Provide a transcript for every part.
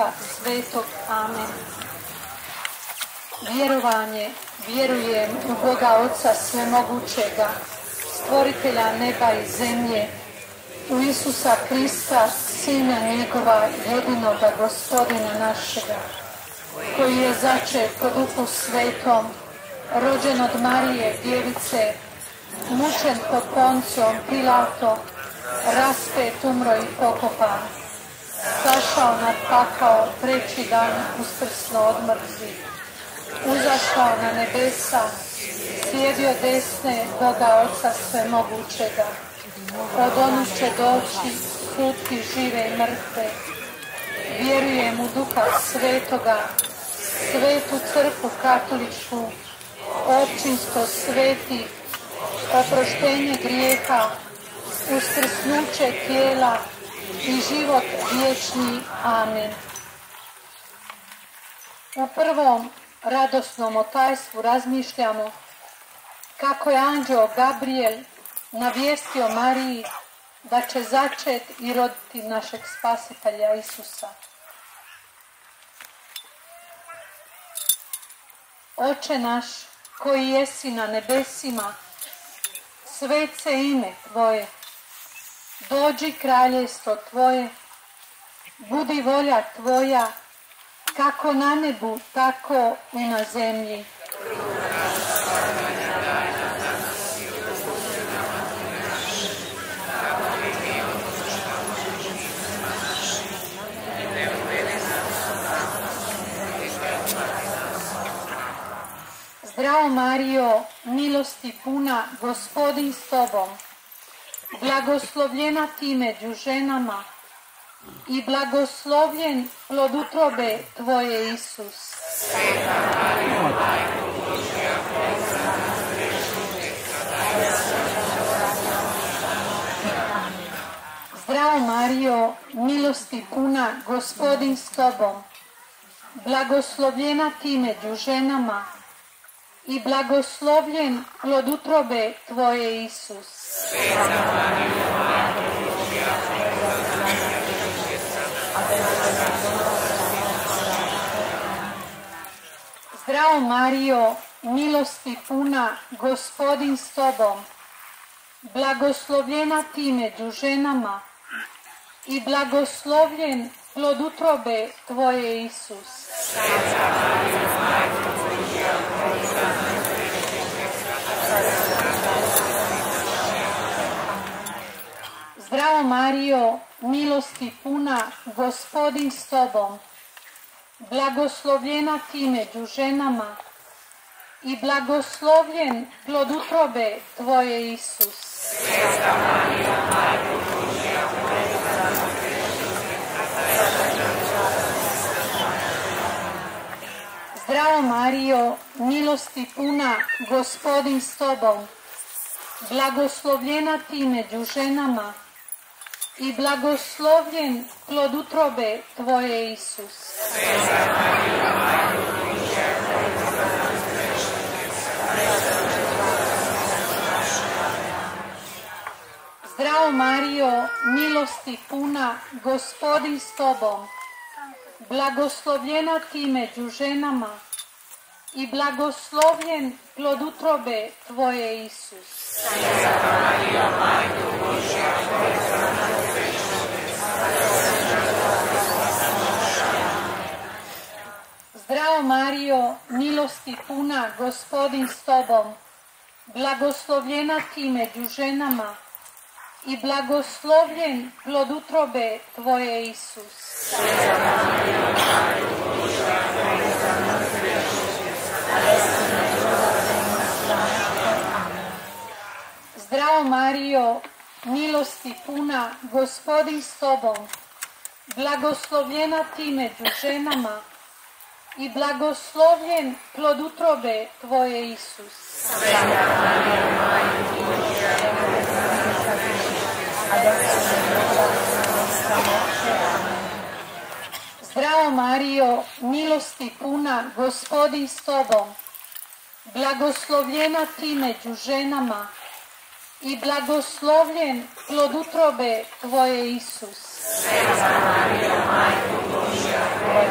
Duha Svetog. Amen. Vjerovanje, vjerujem u Boga Oca Svemogućega, Stvoritelja neba i zemlje, u Isusa Krista, Sina njegova, jedinoga Gospodina našega, koji je začet po Duhu Svetom, rođen od Marije Djevice, mučen pod Poncijom Pilatom, raspet, umro i pokopan, sašao nad pakao, treći dan uskrsno od mrtvih, uzašao na nebesa, sjedio desne Boga Oca Svemogućega, od onih će doći suditi žive i mrtve. Vjerujem u Duha Svetoga, Svetu crkvu katoličku, općinstvo svetih, oproštenje grijeha, uskrsnuće tijela i život vječni. Amen. U prvom radosnom otajstvu razmišljamo kako je anđeo Gabriel navijestio Mariji da će začet i roditi našeg Spasitelja Isusa. Oče naš, koji jesi na nebesima, svet se ime Tvoje, dođi kraljevstvo Tvoje, budi volja Tvoja, kako na nebu, tako i na zemlji. Zdravo Marijo, milosti puna, Gospodin s Tobom, blagoslovljena Ti među ženama i blagoslovljen plod utrobe Tvoje, Isus. Sveta Marijo, Majko Božja, moli za nas grešnike, sada je Zdravo Marijo, milosti puna, Gospodin s Tobom, blagoslovljena Ti među ženama i blagoslovljen plod utrobe Tvoje, Isus. Sveta Marijo, Majko Božja, moli za nas grešnike, sada je Zdravo Marijo, milosti puna, Gospodin s Tobom, blagoslovljena Ti među ženama i blagoslovljen plod utrobe Tvoje, Isus. Sveta Marijo, Majko Božja, moli za nas grešnike, sada je Zdravo Marijo, milosti puna, Gospodin s Tobom, blagoslovljena Ti među ženama i blagoslovljen plod utrobe Tvoje, Isus. Sveta Marijo, Majko Božja, moli za nas grešnike, Zdravo Marijo, milosti puna, Gospodin s Tobom, blagoslovljena Ti među ženama i blagoslovljen plod utrobe Tvoje, Isus. Sveta Marijo, Majko Božja, moli za nas grešnike, sada je Zdravo Marijo, milosti puna, Gospodin s Tobom, blagoslovljena Ti među ženama i blagoslovljen plod utrobe Tvoje, Isus. Sveta Marijo, Majko Božja, moli za nas grešnike, sada Zdravo Marijo, milosti puna, Gospodin s Tobom, blagoslovljena Ti među ženama i blagoslovljen plod utrobe Tvoje, Isus. Sveta Marijo, Majko Božja, moli za nas grešnike, sada Zdravo Marijo, milosti puna, Gospodin s Tobom, blagoslovljena Ti među ženama i blagoslovljen plod utrobe Tvoje, Isus. Sveta Marijo, Majko Božja, moli za nas grešnike, sada Zdravo Marijo, milosti puna, Gospodin s Tobom, blagoslovljena Ti među ženama i blagoslovljen plod utrobe Tvoje, Isus. Sveta Marijo, Majko Božja, moli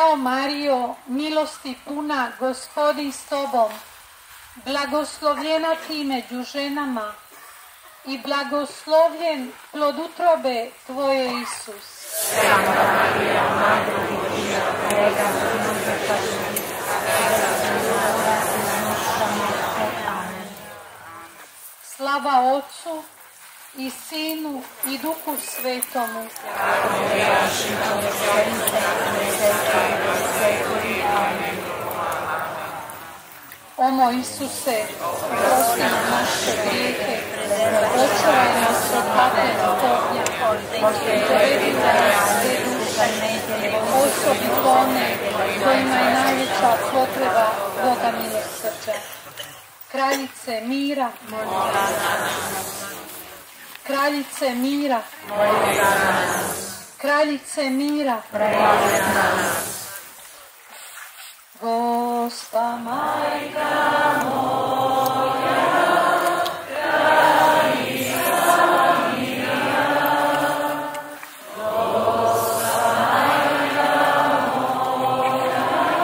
Deo Mario, milosti puna, Gospodin s tobom, blagoslovljena ti među ženama i blagoslovljen plod utrobe tvoje, Isus. Santa Maria, Madre di Dio, prega per noi peccatori, adesso è l'ora della nostra morte. Amen. Slava Otcu i Sinu i Duhu Svetomu. Kako jaši to stvorite, ne sekoli. Amen. O moj Isuse, oprosti nam naše grijehe, očuvaj nas od vatrenog ognja, dovedi na nas sve duše, osobito one kojima je najveća potreba Boga milosrđa. Kraljice mira, Kraljice mira, Kraljice mira, Gospa majka moja, kraljica mira, Gospa majka moja,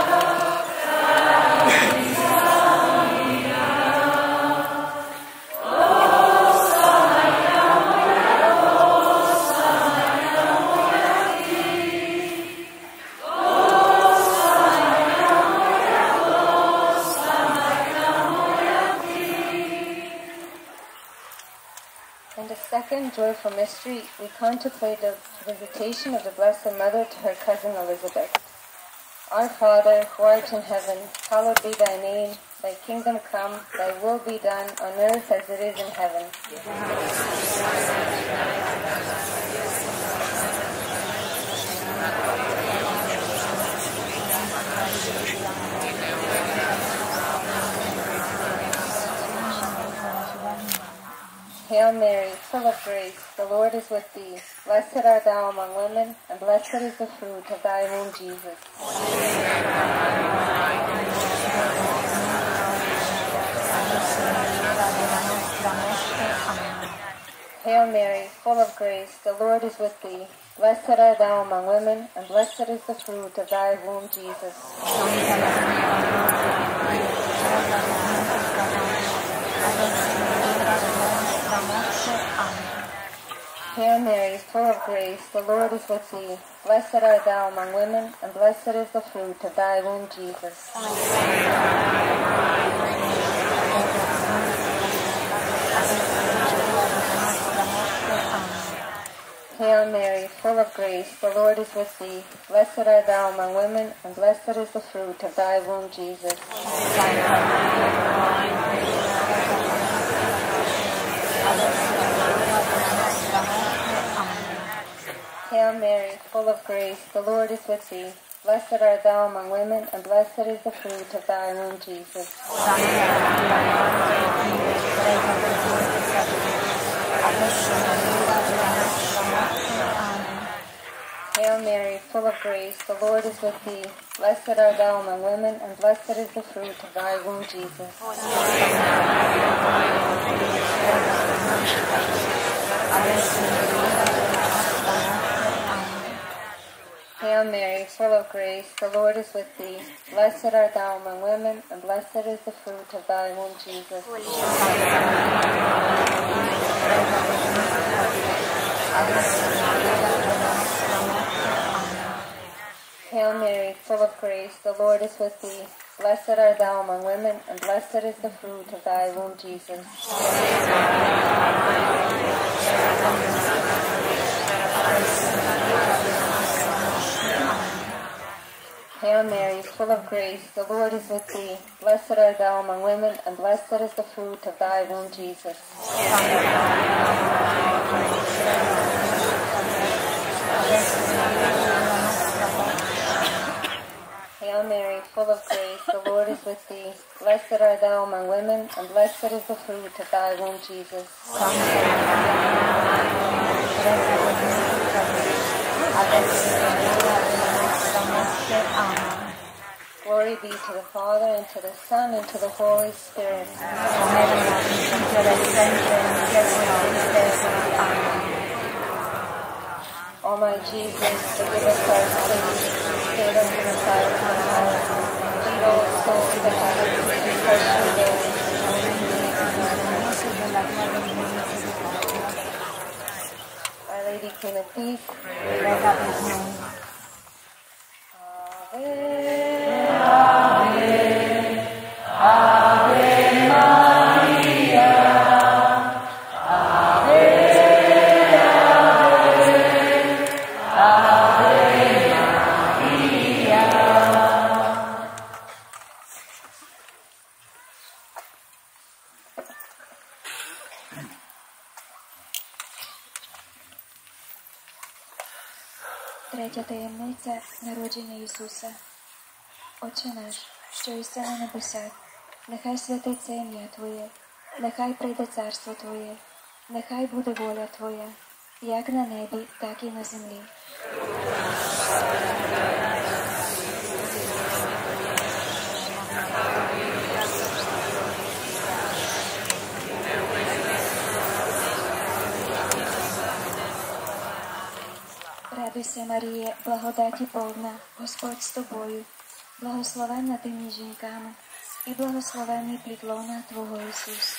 kraljica mira, Gospa majka moja, Gospa majka moja ti, In the second joyful mystery, we contemplate the visitation of the Blessed Mother to her cousin Elizabeth. Our Father, who art in heaven, hallowed be thy name. Thy kingdom come, thy will be done on earth as it is in heaven. Hail Mary, full of grace, the Lord is with thee. Blessed art thou among women, and blessed is the fruit of thy womb, Jesus. Hail Mary, full of grace, the Lord is with thee. Blessed art thou among women, and blessed is the fruit of thy womb, Jesus. Hail Mary, full of grace, the Lord is with thee. Blessed art thou among women, and blessed is the fruit of thy womb, Jesus. Hail Mary, full of grace, the Lord is with thee. Blessed art thou among women, and blessed is the fruit of thy womb, Jesus. Hail Mary, full of grace, the Lord is with thee. Blessed art thou among women, and blessed is the fruit of thy womb, Jesus. Hail Mary, full of grace, the Lord is with thee. Blessed art thou among women, and blessed is the fruit of thy womb, Jesus. Hail Mary, full of grace, the Lord is with thee. Blessed art thou among women, and blessed is the fruit of thy womb, Jesus. Hail Mary, full of grace, the Lord is with thee. Blessed art thou among women, and blessed is the fruit of thy womb, Jesus. Hail Mary, full of grace, the Lord is with thee. Blessed art thou among women, and blessed is the fruit of thy womb, Jesus. Hail Mary, full of grace, the Lord is with thee. Blessed art thou among women, and blessed is the fruit of thy womb, Jesus. Glory be to the Father, and to the Son, and to the Holy Spirit. O my Jesus, forgive us our sins, state of the Messiah upon high. Lead all souls to the heavens, especially those Our Lady, Queen of Peace, Третя таємниця народження Ісуса. Отче наш, що єси на небесах, нехай святиться ім'я Твоє, нехай прийде царство Твоє, нехай буде воля Твоя, як на небі, так і на землі. Радуйся, Марія, благодаті повна, Господь з тобою, благословенна ти між жінками, і благословенний плід лона Твого Ісус.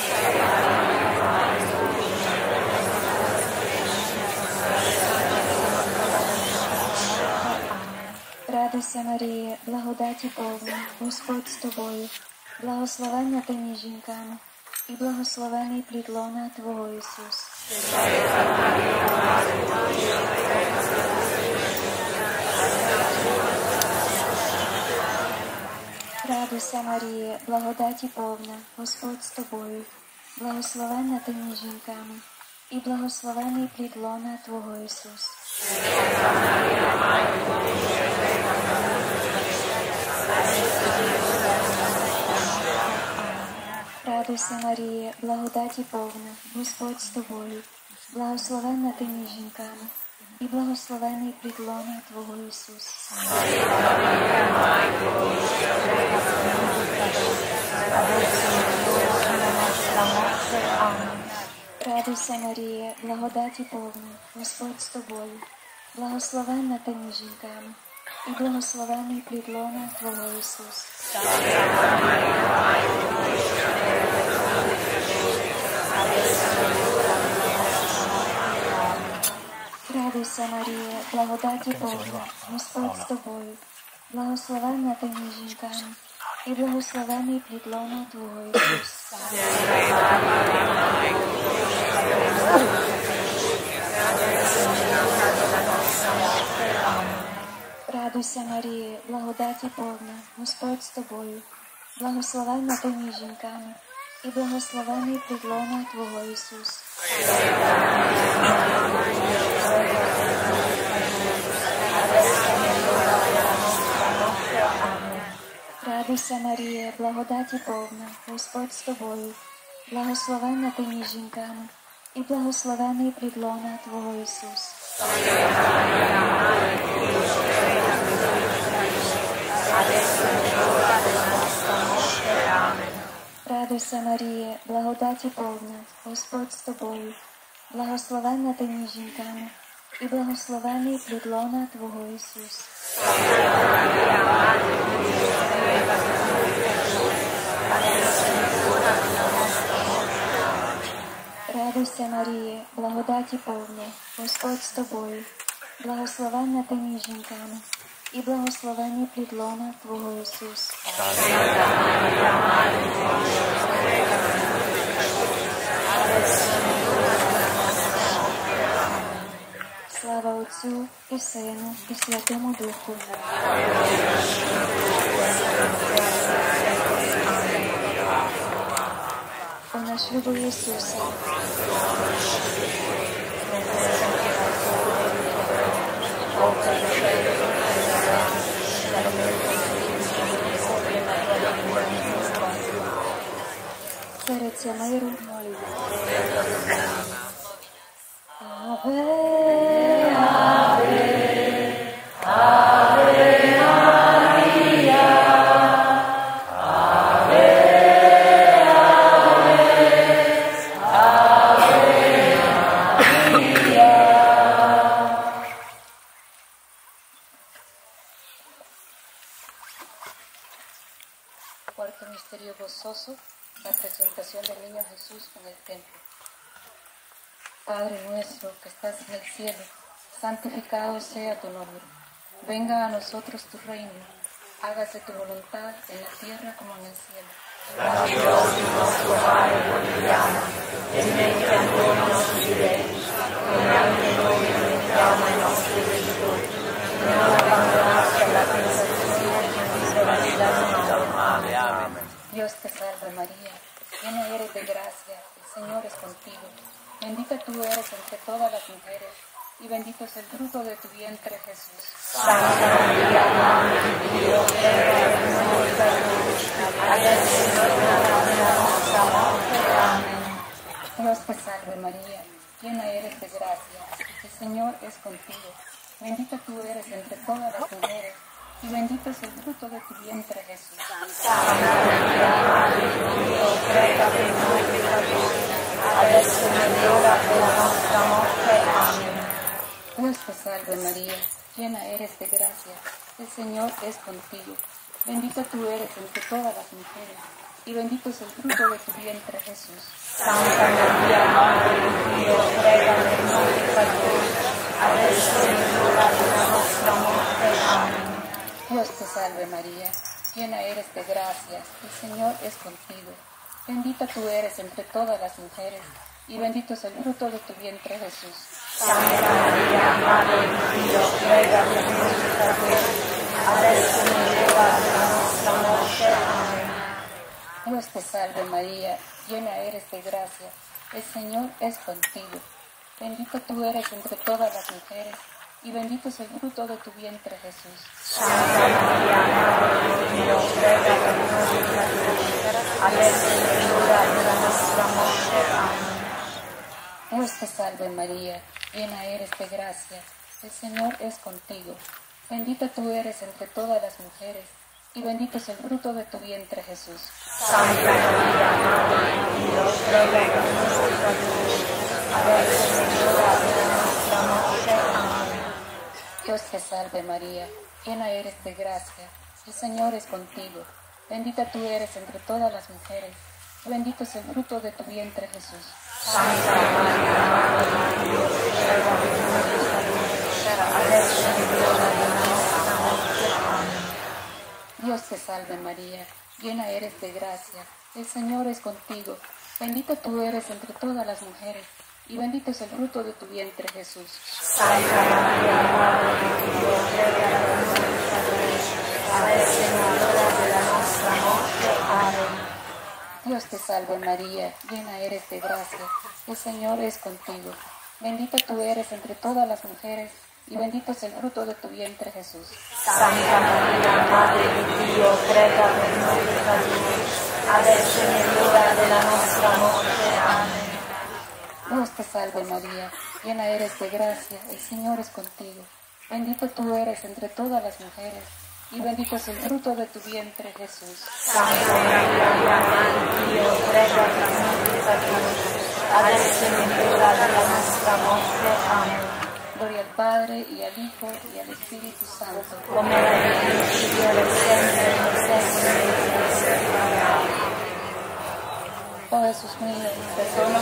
Радуйся, Марія, благодаті повна, Господь з тобою, благословенна ти між жінками, і благословений плід лона Твого Ісус. Радуйся, Марія, благодаті повна, Господь з тобою, благословенна ти між жінками, і благословений плід лона Твого Ісус. Радуйся, Марія, благодаті повна, Господь з тобою, благословенна ти між жінками, і благословений плід лона Твого Ісус. Радуйся, Марія, благодаті повна, Господь з тобою, благословенна ти між жінками, і благословений плід лона Твого Ісус. Радуйся, Марія, благодаті повна, Господь з тобою, благословенна ти між жінками, і благословений плід лона Твого Ісус. Радуйся, Марія, благодаті повна, Господь з тобою, благословенна ти між жінками, і благословений плід лона Твого Ісус. Радуйся, Марія, благодаті повна, Господь з тобою, благословенна ти між жінками, і благословений плід лона Твого Ісус. Радуйся, Марія, благодаті повна, Господь з тобою, благословенна ти між жінками, і благословений плід лона Твого Ісус. Радуйся, Марія, благодаті повна, Господь з тобою, благословенна ти між жінками, і благословений плід лона Твого Ісус. Слава Отцю і Сину, і Святому Духу. О наш любий Ісусе, серця миру молю. Аве, Аве, Аве Марія, Аве, Аве, Аве Марія. misterio gozoso, la presentación del niño Jesús en el templo. Padre nuestro que estás en el cielo, santificado sea tu nombre. Venga a nosotros tu reino. Hágase tu voluntad en la tierra como en el cielo. Dacci oggi il nostro pane quotidiano e metti a noi i nostri debiti, come anche noi rimettiamo ai nostri debitori. E non abbandonarci alla tentazione e liberaci dal male. Amen. Dios te salve María, llena eres de gracia, el Señor es contigo. Bendita tú eres entre todas las mujeres, y bendito es el fruto de tu vientre, Jesús. Santa Maria, Madre di Dio, prega per noi peccatori, adesso è l'ora della nostra morte. Amen. Dios te salve María, llena eres de gracia, el Señor es contigo. Bendita tú eres entre todas las mujeres, y bendito es el fruto de tu vientre, Jesús. Santa Maria, Madre di Dio, prega per noi peccatori, adesso è l'ora della nostra morte. Amen. Dios te salve María, llena eres de gracia, el Señor es contigo. Bendita tú eres entre todas las mujeres, y bendito es el fruto de tu vientre, Jesús. Santa Maria, Madre di Dio, prega per noi peccatori, adesso è l'ora della nostra morte. Amen. Dios te salve María, llena eres de gracia, el Señor es contigo. Bendita tú eres entre todas las mujeres, y bendito es el fruto de tu vientre, Jesús. Santa Maria, Madre di Dio, prega per noi peccatori, adesso è l'ora della nostra morte. Amen. Dios te salve María, llena eres de gracia, el Señor es contigo. Bendita tú eres entre todas las mujeres, y bendito es el fruto de tu vientre, Jesús. Santa Maria, Madre di Dio, prega per noi peccatori, adesso è l'ora della nostra morte. Amen. Dios te salve María, llena eres de gracia, el Señor es contigo. Bendita tú eres entre todas las mujeres, y bendito es el fruto de tu vientre, Jesús. Santa Maria, Madre di Dio, prega per noi peccatori, adesso è l'ora della nostra morte. Amen. Dios te salve María, llena eres de gracia, el Señor es contigo. Bendita tú eres entre todas las mujeres, y bendito es el fruto de tu vientre, Jesús. Santa Maria, Madre di Dio, prega per noi peccatori, adesso è l'ora della nostra morte. Amen. Dios te salve María, llena eres de gracia, el Señor es contigo. Bendita tú eres entre todas las mujeres, y bendito es el fruto de tu vientre, Jesús. Santa Maria, Madre di Dio, prega per noi peccatori, adesso è l'ora della nostra morte. Amen. Dios te salve María, llena eres de gracia, el Señor es contigo. Bendita tú eres entre todas las mujeres, y bendito es el fruto de tu vientre, Jesús. Santa Maria, Madre di Dio, prega per noi peccatori, adesso è l'ora della nostra morte. Amen. Dios te salve María, llena eres de gracia, el Señor es contigo. Bendita tú eres entre todas las mujeres, y bendito es el fruto de tu vientre, Jesús. Santa Maria, Madre di Dio, prega per noi peccatori, adesso è l'ora della nostra morte. Amen. Gloria al Padre, y al Hijo, y al Espíritu Santo. Come era nel principio, ora e sempre, nei secoli dei secoli. Amen. Oh Jesús mío, Perdona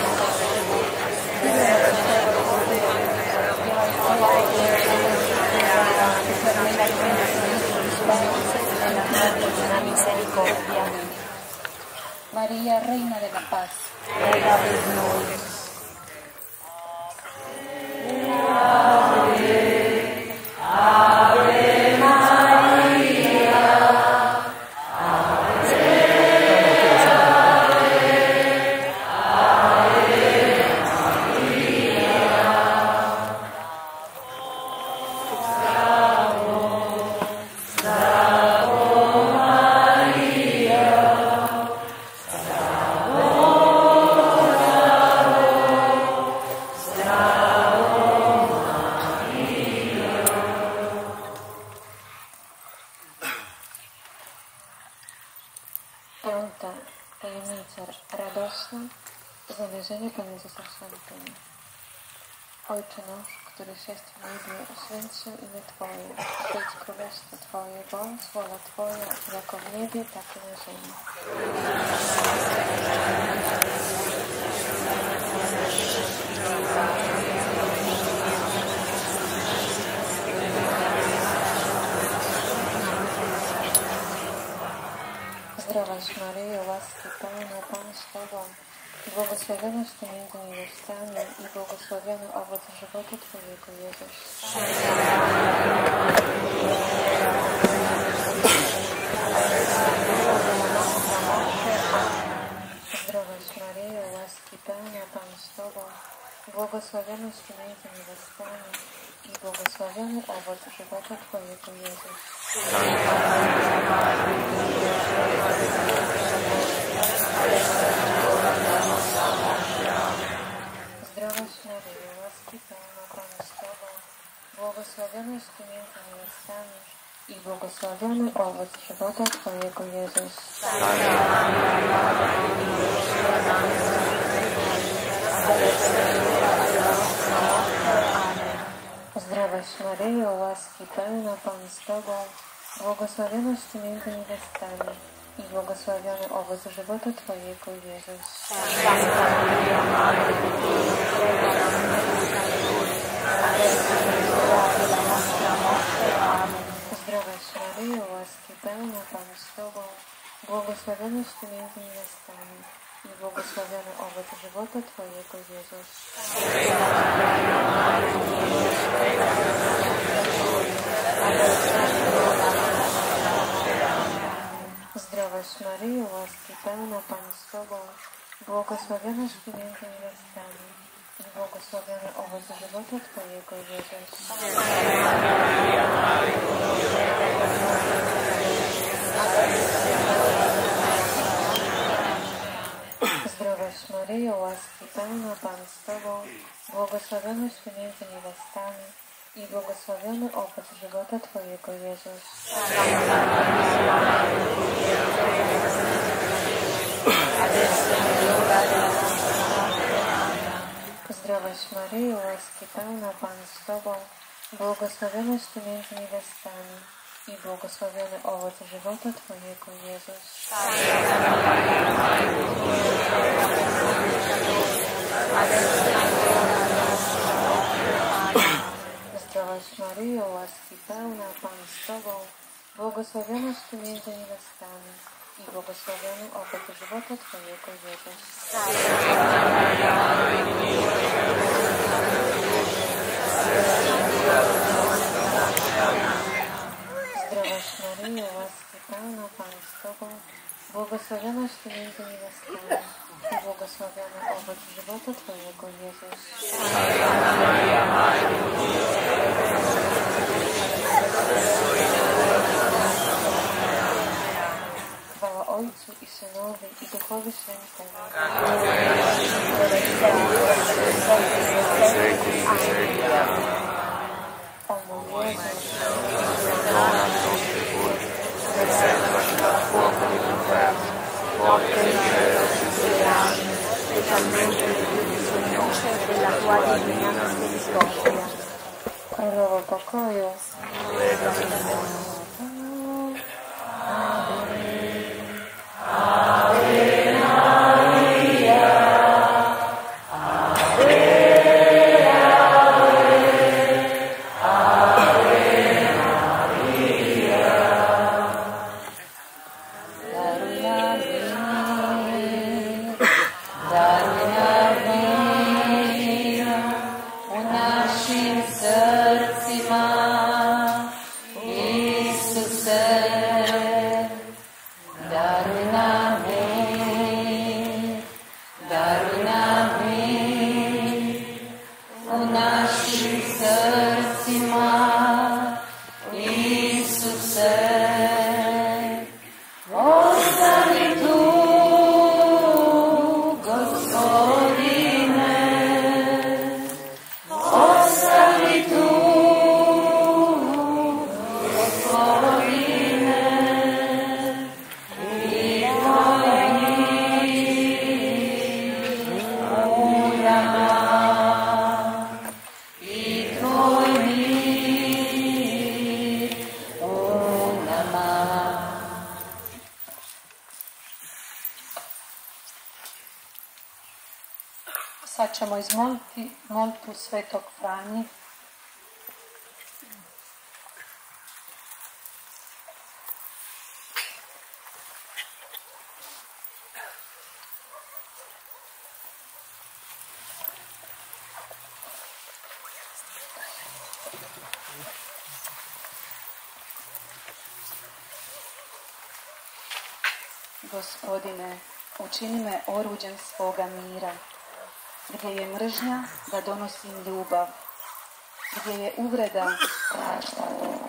la misericordia. María, Reina de la Paz. Prega per noi. Piąta tajemnica radosna, zawierzenie Panu Jezusa Świętego. Ojcze nasz, któryś jest w niebie, święć się imię Twoje, przyjdź królestwo Twoje, bądź wola Twoja, jako w niebie, tak i na ziemi. Zdrowaś Maryjo, łaski pełna, Pan z Tobą, błogosławionaś Ty między niewiastami i błogosławiony owoc żywota Twojego, Jezus. Zdrowaś Maryjo, łaski pełna, Pan z Tobą, błogosławionaś Ty między niewiastami i błogosławiony owoc żywota Twojego, Jezus. Zdrowaś Maryjo, łaski pełna, Pan z Tobą, błogosławionaś Ty między niewiastami i błogosławiony owoc żywota Twojego, Jezus. Zdrowaś Maryjo, łaski pełna, Pan z Tobą, błogosławionaś Ty między niewiastami i błogosławiony owoc żywota Twojego, Jezus. Zdrowaś Maryjo, łaski pełna, Pan z Tobą, błogosławionaś Ty między niewiastami i błogosławiony owoc żywota Twojego, Jezus. Zdrowaś Maryjo, łaski pełna, Pan z Tobą, błogosławionaś Ty między niewiastami i błogosławiony owoc żywota Twojego, Jezus. Zdrowaś Maryjo, łaski pełna, Pan z Tobą, błogosławionaś Ty między niewiastami i błogosławiony owoc żywota Twojego, Jezus. Zdrowaś Maryjo, łaski pełna, Pan z Tobą, błogosławionaś Ty między niewiastami i błogosławiony owoc żywota Twojego, Jezus. Zdrowaś Maryjo, łaski pełna, Pan z Tobą, błogosławionaś Ty między niewiastami i błogosławiony owoc żywota Twojego, Jezus. Zdrowaś Maryjo, łaski pełna, Pan z Tobą, błogosławionaś Ty między niewiastami i błogosławiony owoc żywota Twojego, Jezus. Chwała Ojcu i Synowi i Duchowi Świętemu. O mój Królowo pokoju. Srcima i ćemo izmoliti molitvu Svetog Franje. Gospodine, učini me oruđem svoga mira, gdje je mržnja da donosim ljubav, gdje je uvreda praštanje.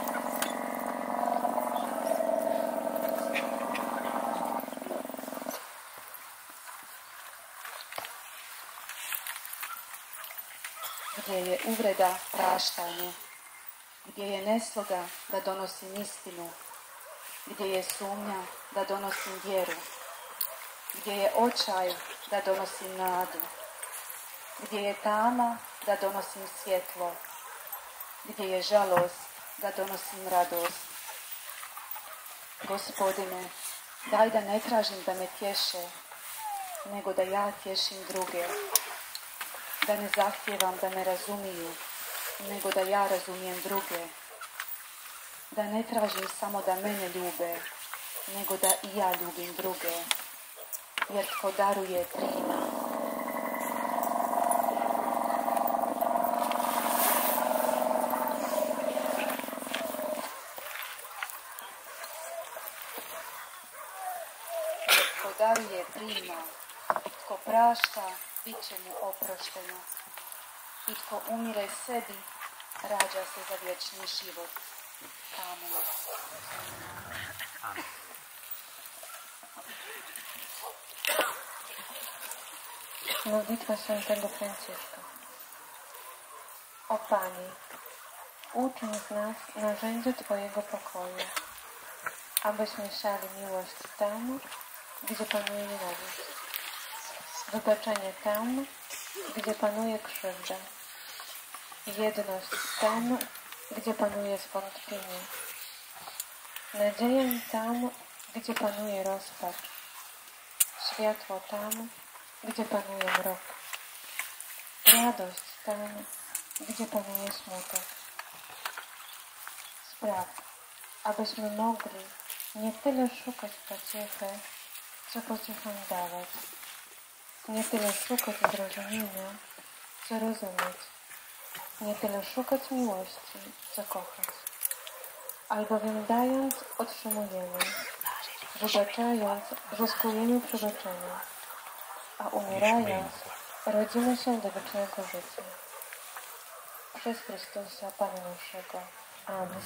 Gdje je uvreda praštanje, gdje je nesloga da donosim istinu, gdje je sumnja da donosim vjeru, gdje je očaj da donosim nadu, gdje je tama da donosim svjetlo, gdje je žalost da donosim radost. Gospodine, daj da ne tražim da me tješe, nego da ja tješim druge, da ne zahtijevam da me razumiju, nego da ja razumijem druge, da ne tražim samo da mene ljube, nego da i ja ljubim druge, jer tko daruje prima. Jer tko daruje prima, tko prašta, bit će mu oprošteno, i tko umire sebi, rađa se za vječni život. Amen. Modlitwa Świętego Franciszka. O Panie, uczyń z nas narzędzie Twojego pokoju, abyśmy siali miłość tam, gdzie panuje nienawiść, wybaczenie tam, gdzie panuje krzywda, jedność tam, gdzie panuje zwątpienie, nadzieję tam, gdzie panuje rozpacz, światło tam, gdzie panuje mrok, radość tam, gdzie panuje smutek. Spraw, abyśmy mogli nie tyle szukać pociechy, co pociechę dawać, nie tyle szukać zrozumienia, co rozumieć, nie tyle szukać miłości, co kochać. Albowiem dając, otrzymujemy, wybaczając, zyskujemy przebaczenie, a umierając, rodzimy się do wiecznego życia. Przez Chrystusa Pana naszego. Amen.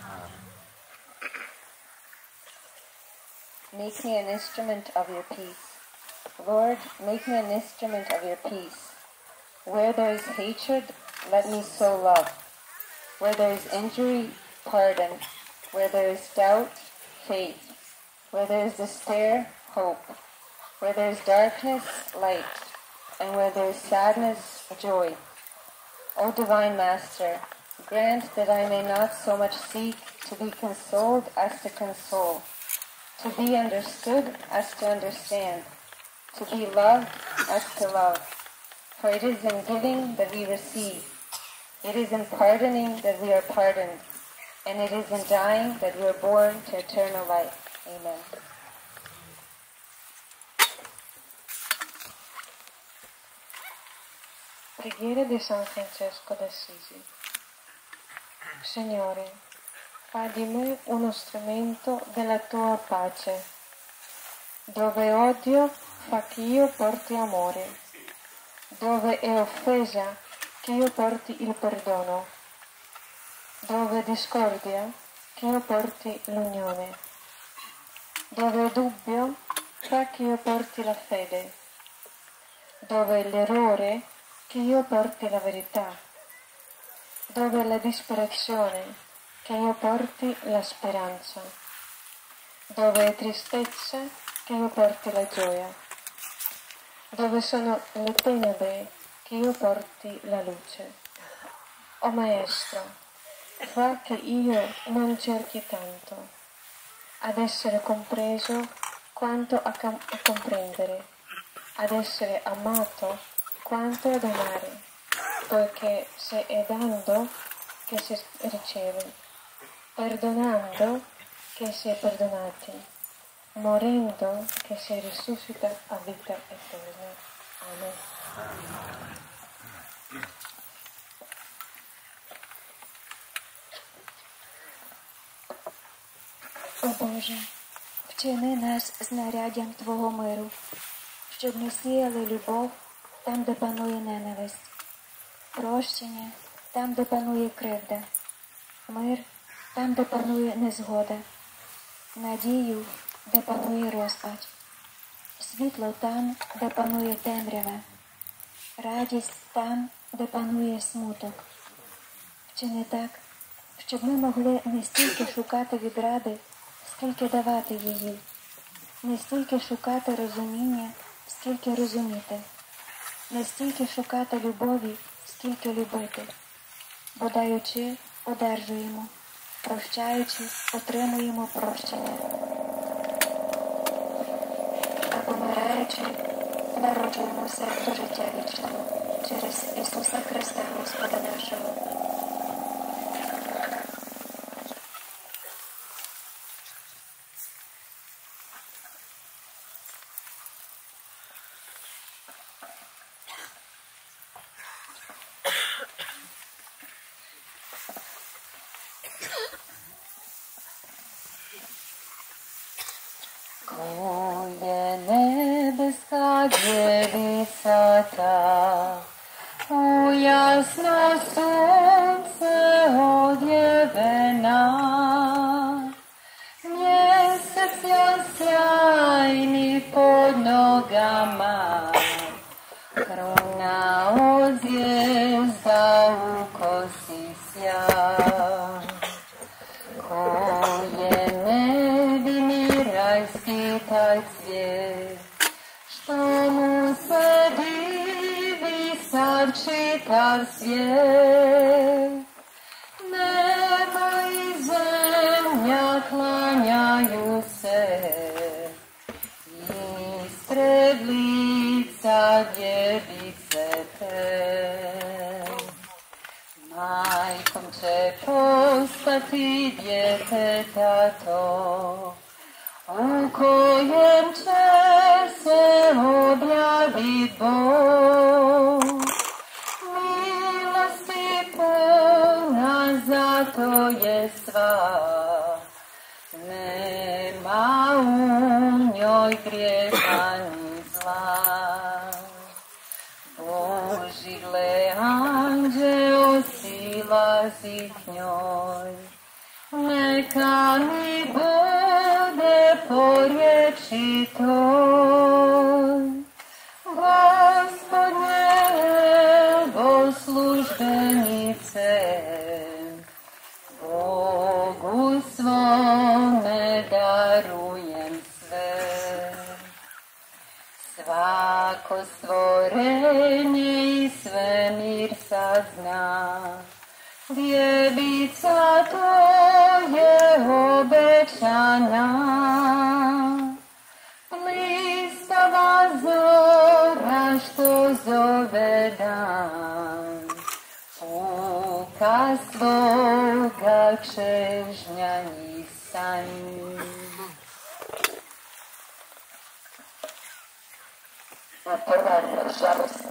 Make me an instrument of your peace. Lord, make me an instrument of your peace. Where there is hatred, let me sow love. Where there is injury, pardon. Where there is doubt, faith. Where there is despair, hope. Where there is darkness, light. And where there is sadness, joy. O Divine Master, grant that I may not so much seek to be consoled as to console, to be understood as to understand, to be loved as to love. For it is in giving that we receive, it is in pardoning that we are pardoned, and it is in dying that we are born to eternal life. Amen. Preghiera di San Francesco d'Assisi. Signore, fa di me uno strumento della tua pace. Dove odio, fa che io porti amore. Dove è offesa, che io porti il perdono. Dove è discordia, che io porti l'unione. Dove è dubbio, fa che io porti la fede. Dove è l'errore, che io porti la verità. Dove è la disperazione, che io porti la speranza. Dove è tristezza, che io porti la gioia. Dove sono le tenebre, che io porti la luce. O Maestro, fa che io non cerchi tanto ad essere compreso quanto a comprendere, ad essere amato quanto donare, poiché se è dando che si riceve, perdonando che si è perdonati, morendo che si risuscita a vita eterna. Amen. О Боже, вчини нас знаряддям Твого миру, щоб ми сіяли любов там, де панує ненависть, прощення там, де панує кривда, мир там, де панує незгода, надію, де панує розпач, світло там, де панує темрява, радість там, де панує смуток. Вчини так, щоб ми могли не стільки шукати відради, скільки давати її, не стільки шукати розуміння, скільки розуміти, не стільки шукати любові, скільки любити, бо даючи, одержуємо, прощаючи, отримуємо прощення, а помираючи, народжуємося до життя вічного через Ісуса Христа, Господа нашого. Dziewica ta, u jasno sunce odjevena, mjesec sjajni pod nogama, krona od zvijezda u kosi sjaj. Ko je nevini rajski taj cvijet, što mu se divi sav čitav svijet. Nebo i zemlja klanjaju se, ispred lica djevice te. Majkom će postati djeteta to, u kojem će se objavit Bog. Milosti puna, zato je sva, nema u njoj grijeha ni zla. Boži gle anđeo silazi k njoj, neka mi bude po riječi toj. Gospodnje, evo službenice, Bogu svome darujem sve. Svako stvorenje i svemir sazna, djevica to je obećana. Blistava zora što zove dan, puka svoga čežnja i san. Prva žalost.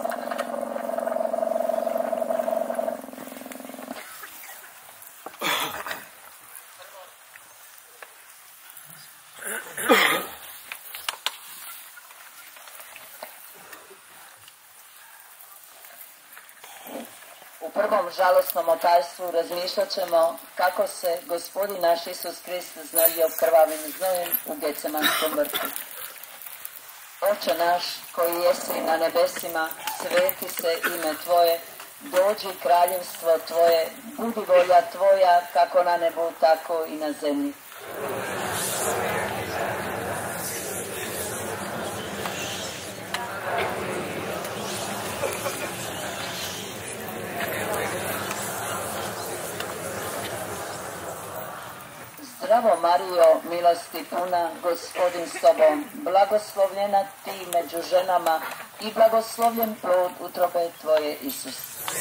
U prvom žalosnom otajstvu razmišljat ćemo kako se Gospodin naš Isus Krist znojio krvavim znojem u Gecemanskom vrtu. Oče naš koji jesi na nebesima, sveti se ime Tvoje, dođi kraljevstvo Tvoje, budi volja Tvoja kako na nebu, tako i na zemlji. Zdravo Marijo, milosti puna, Gospodin s tobom, blagoslovljena ti među ženama i blagoslovljen plod utrobe Tvoje, Isus.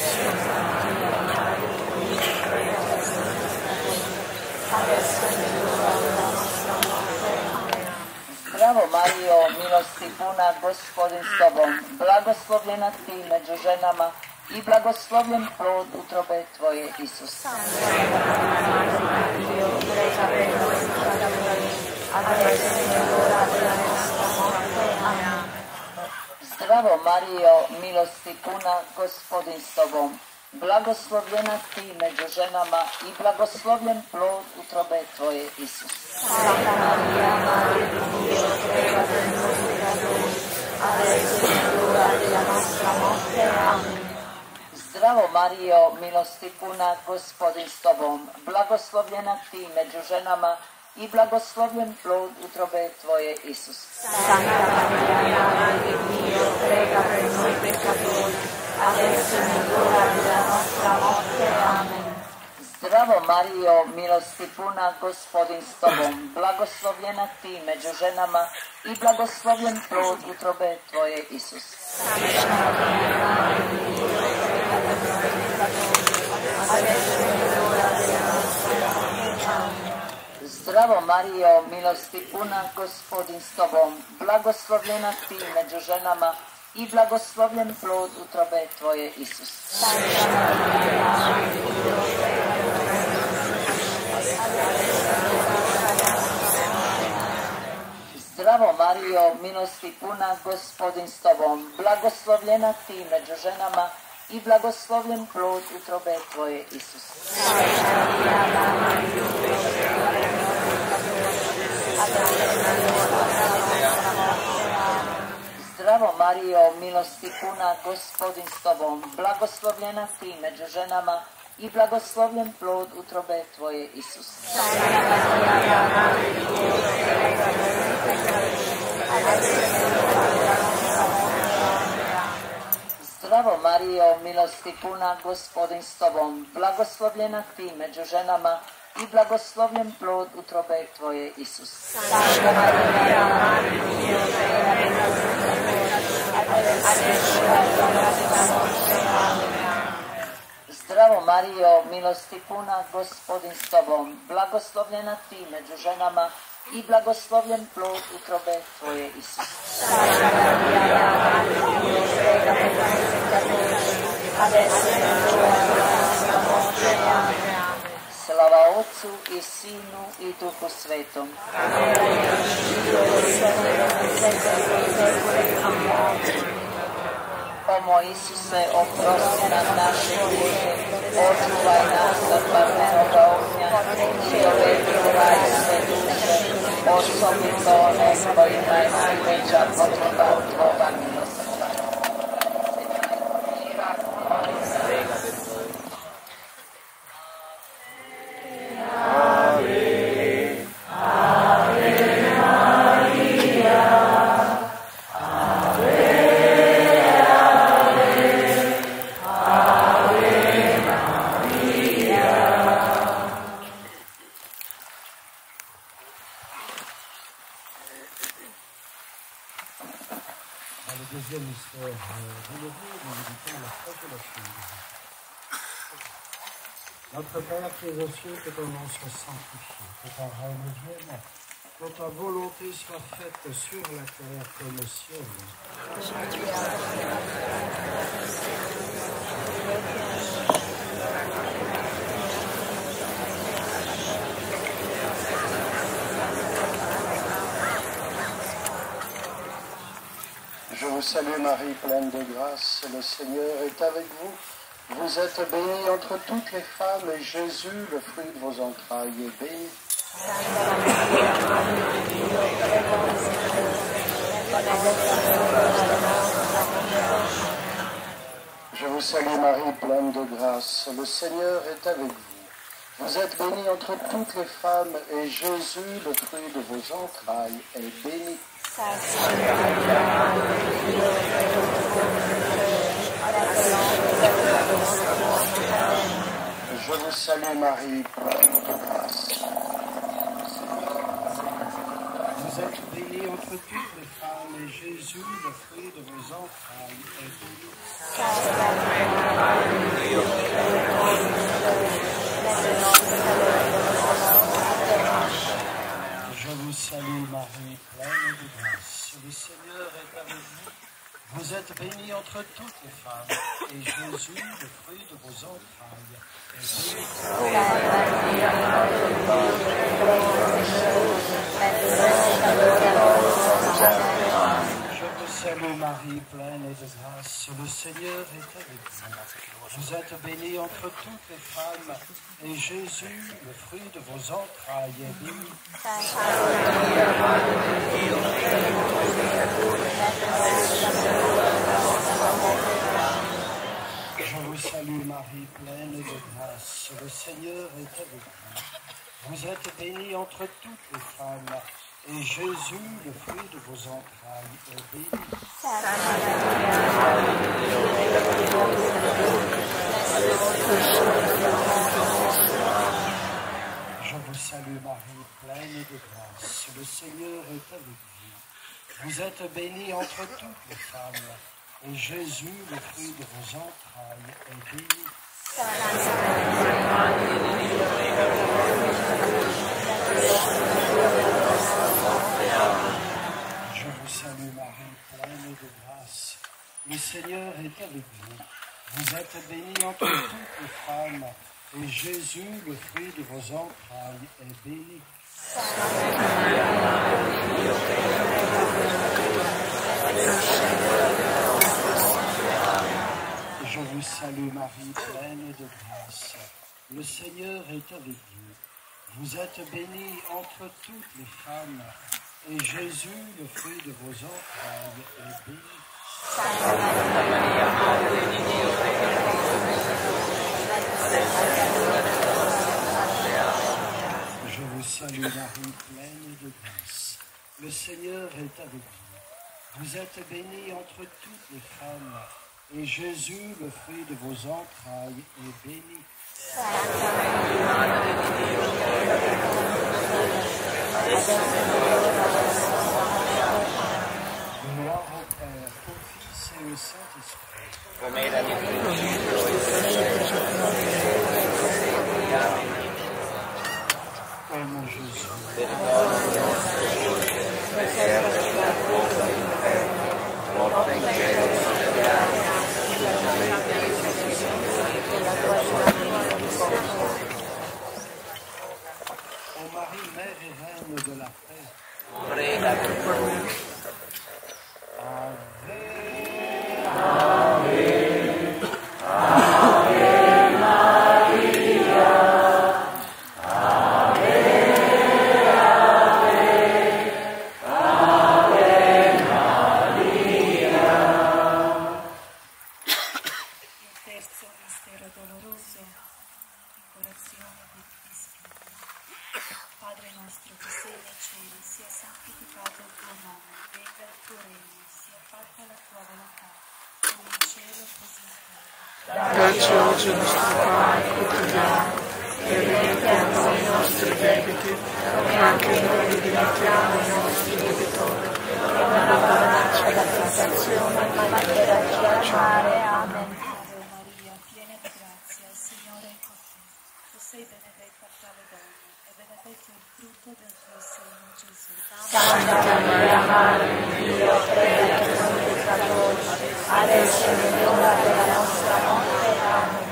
Zdravo Marijo, milosti puna, Gospodin s Tobom, blagoslovljena Ti među ženama i blagoslovljen plod utrobe Tvoje, Isus. Zdravo Marijo, milosti puna, Gospodin s Tobom, blagoslovljena Ti među ženama i blagoslovljen plod utrobe Tvoje, Isus. Zdravo Marijo, milosti puna, Gospodin s Tobom, blagoslovljena Ti među ženama i blagoslovljen plod utrobe Tvoje, Isus. Zdravo Marijo, milosti puna, Gospodin s Tobom, blagoslovljena Ti među ženama i blagoslovljen plod utrobe Tvoje, Isus. Zdravo Marijo, milosti puna, Gospodin s Tobom, blagoslovljena Ti među ženama i blagoslovljen plod utrobe Tvoje, Isus. Zdravo Marijo, milosti puna, Gospodin s Tobom, blagoslovljena Ti među ženama i blagoslovljen plod utrobe Tvoje, Isus. Zdravo Marijo, milosti puna, Gospodin s Tobom, blagoslovljena Ti među ženama i blagoslovljen plod utrobe Tvoje, Isus. Zdravo Marijo, milosti puna, Gospodin s Tobom, blagoslovljena Ti među ženama i blagoslovljen plod utrobe Tvoje, Isus. Zdravo Marijo, milosti puna, Gospodin s Tobom, blagoslovljena Ti među ženama i blagoslovljen plod utrobe Tvoje, Isus. Slava Otcu i Sinu i Duhu Svetom. O moj Isuse, oprosti nam naše grijehe, očuvaj nas od vatrenog ognja i dovedi u raj sve duše, osobito one kojima je najveća potreba Tvoga milosrđa. Notre Père qui es aux cieux, que ton nom soit sanctifié, que ton règne vienne, que ta volonté soit faite sur la terre comme au ciel. Je vous salue Marie, pleine de grâce, le Seigneur est avec vous. Vous êtes bénie entre toutes les femmes, et Jésus, le fruit de vos entrailles, est béni. Je vous salue Marie, pleine de grâce, le Seigneur est avec vous. Vous êtes bénie entre toutes les femmes, et Jésus, le fruit de vos entrailles, est béni. Je vous salue Marie, pleine de grâce. Vous êtes bénie bénie entre toutes les femmes, et Jésus, le fruit de vos entrailles, est béni. Je vous salue Marie, pleine de grâce. Le Seigneur est avec vous. Vous êtes bénie entre toutes les femmes, et Jésus, le fruit de vos entrailles, est béni. Je vous salue Marie, pleine de grâce. Le Seigneur est avec vous. Vous êtes bénie entre toutes les femmes, et Jésus, le fruit de vos entrailles, est béni. Je vous salue Marie, pleine de grâce. Le Seigneur est avec vous. Vous êtes bénie entre toutes les femmes, et Jésus, le fruit de vos entrailles, est béni. Je vous salue Marie, pleine de grâce. Le Seigneur est avec vous. Vous êtes bénie entre toutes les femmes, et Jésus, le fruit de vos entrailles, est béni. Je vous salue Marie, pleine de grâce. Le Seigneur est avec vous. Vous êtes bénie entre toutes les femmes, et Jésus, le fruit de vos entrailles, est béni. Je vous salue Marie, pleine de grâce. Le Seigneur est avec vous. Vous êtes bénie entre toutes les femmes, et Jésus, le fruit de vos entrailles, est béni. Je vous salue Marie, pleine de grâce. Le Seigneur est avec vous. Vous êtes bénie entre toutes les femmes, et Jésus, le fruit de vos entrailles, est béni. Gloire au Père, au Fils et au Saint-Esprit. Ô mon Jésus, ô Marie, Mère et Reine de la paix, Prega por nous. Terzo mistero doloroso, incorazione degli spiriti. Padre nostro che sei nei cieli, sia santificato il tuo nome, venga il tuo regno, sia fatta la tua volontà, come in cielo così in terra. Dacci oggi il nostro pane quotidiano e rimetti a noi i nostri debiti, come anche noi rimettiamo i nostri debitori. E non abbandonarci alla tentazione, ma liberaci dal male. Amen. Ave Maria, piena di grazia, il Signore è con te. Tu sei benedetta tra le donne, e benedetto il frutto del tuo seno, Gesù. Santa Maria, Madre di Dio, prega per noi peccatori, adesso è l'ora della nostra morte. Amen.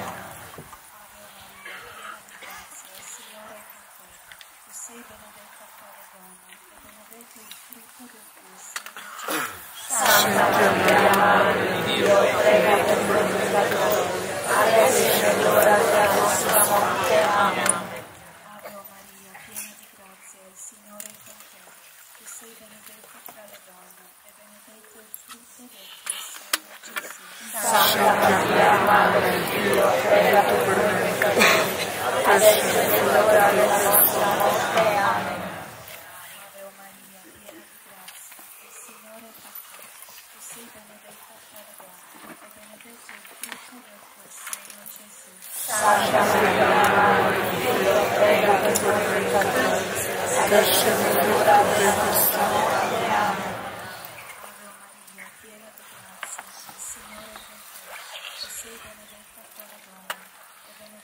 Santa Maria, Madre di Dio, prega per noi peccatori, adesso è l'ora della nostra morte. Amen. Ave Maria, piena di grazia, il Signore è con te. Tu sei benedetta tra le donne, e benedetto il frutto del tuo seno, Gesù. Santa Maria, Madre di Dio, prega per noi peccatori, adesso è l'ora della nostra morte. Amen. Ave Maria, piena di grazia, il Signore è con te. Tu sei benedetta tra le donne, e benedetto il frutto del tuo seno, Gesù. Santa Maria, Madre di Dio, prega per noi peccatori, adesso è l'ora della nostra morte.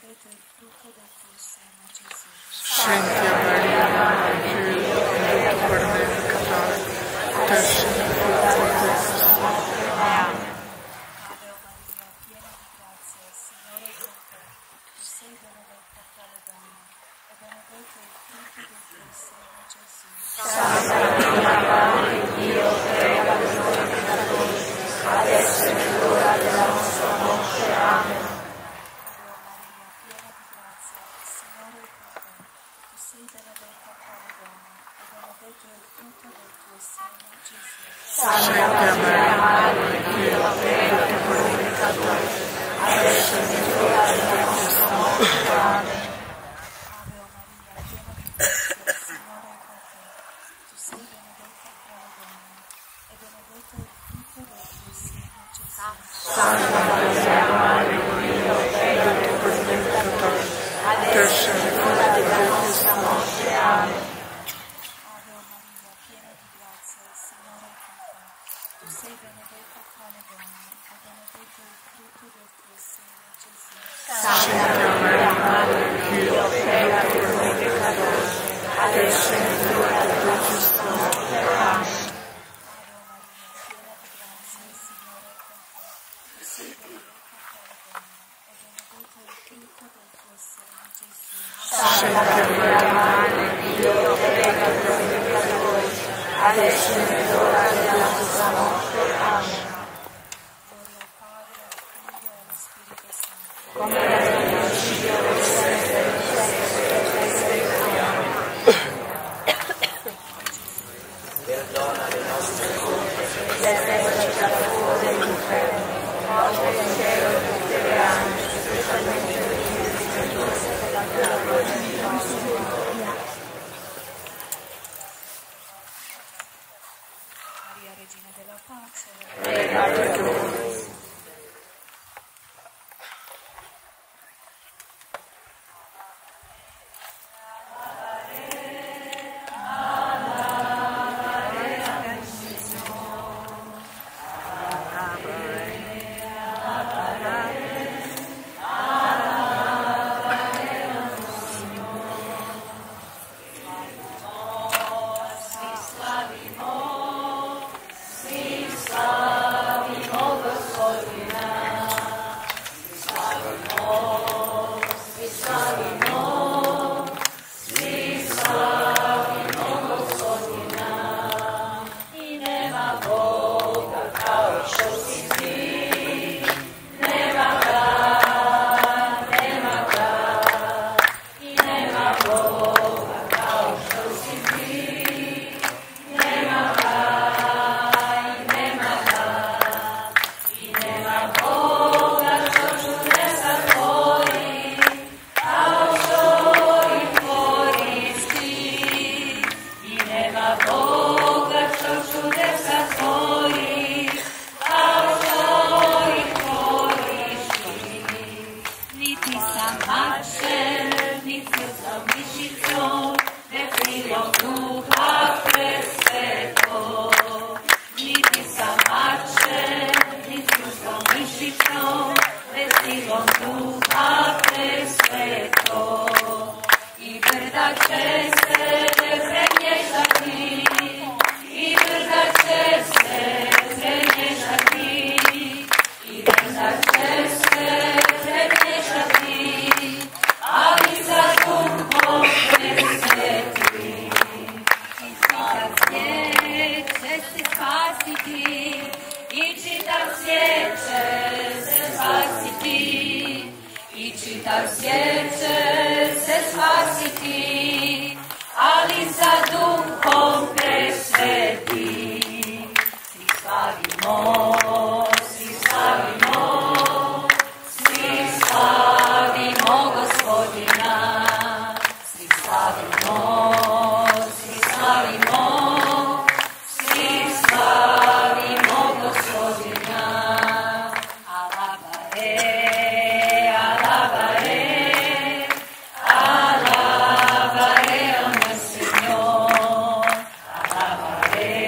benedetto il frutto del tuo seno, Gesù. Santa Maria, Madre di Dio, prega per noi peccatori, adesso e nell'ora della nostra morte. Amen. Ave Maria, piena di grazia, il Signore è con te. Tu sei benedetta tra le donne, e benedetto il frutto del tuo seno, Gesù. Santa Maria, Madre di Dio, prega per noi peccatori, adesso e nell'ora della nostra morte. Amen. Ave Maria, piena di grazia, il Signore è con te. Tu sei benedetta tra le donne, e benedetto il frutto del tuo seno, Gesù. Santa Maria, Madre di Dio, prega per noi peccatori, adesso e nell'ora della nostra morte. Amen. Ave Maria, piena di grazia, il Signore è con te. Tu sei benedetta tra le donne, e benedetto il frutto del tuo seno, Gesù. Santa Maria, Madre di Dio, prega per noi peccatori, adesso e nell'ora della nostra morte. Amen. Ave Maria, piena di grazia, il Signore è con te. Tu sei benedetta tra le donne, e benedetto il frutto del tuo seno, Gesù. Santa Maria, Madre di Dio, prega per noi peccatori, adesso e nell'ora della nostra morte. Amen. Ave Maria, piena di grazia, il Signore è con te. Tu sei benedetta tra le donne, e benedetto il frutto del tuo seno, Gesù. Santa Maria, Madre di Dio, prega per noi peccatori, adesso e nell'ora della nostra morte. Amen. Gloria al Padre, al Figlio e allo Spirito Santo. Come era nel principio, ora e sempre, e sempre. Amen. Perdona le nostre colpe, libertaci dal fuoco dell'inferno, porta in cielo tutte le anime, specialmente le più bisognose della tua misericordia. Maria, Regina della Pace. Prega per noi. Alabare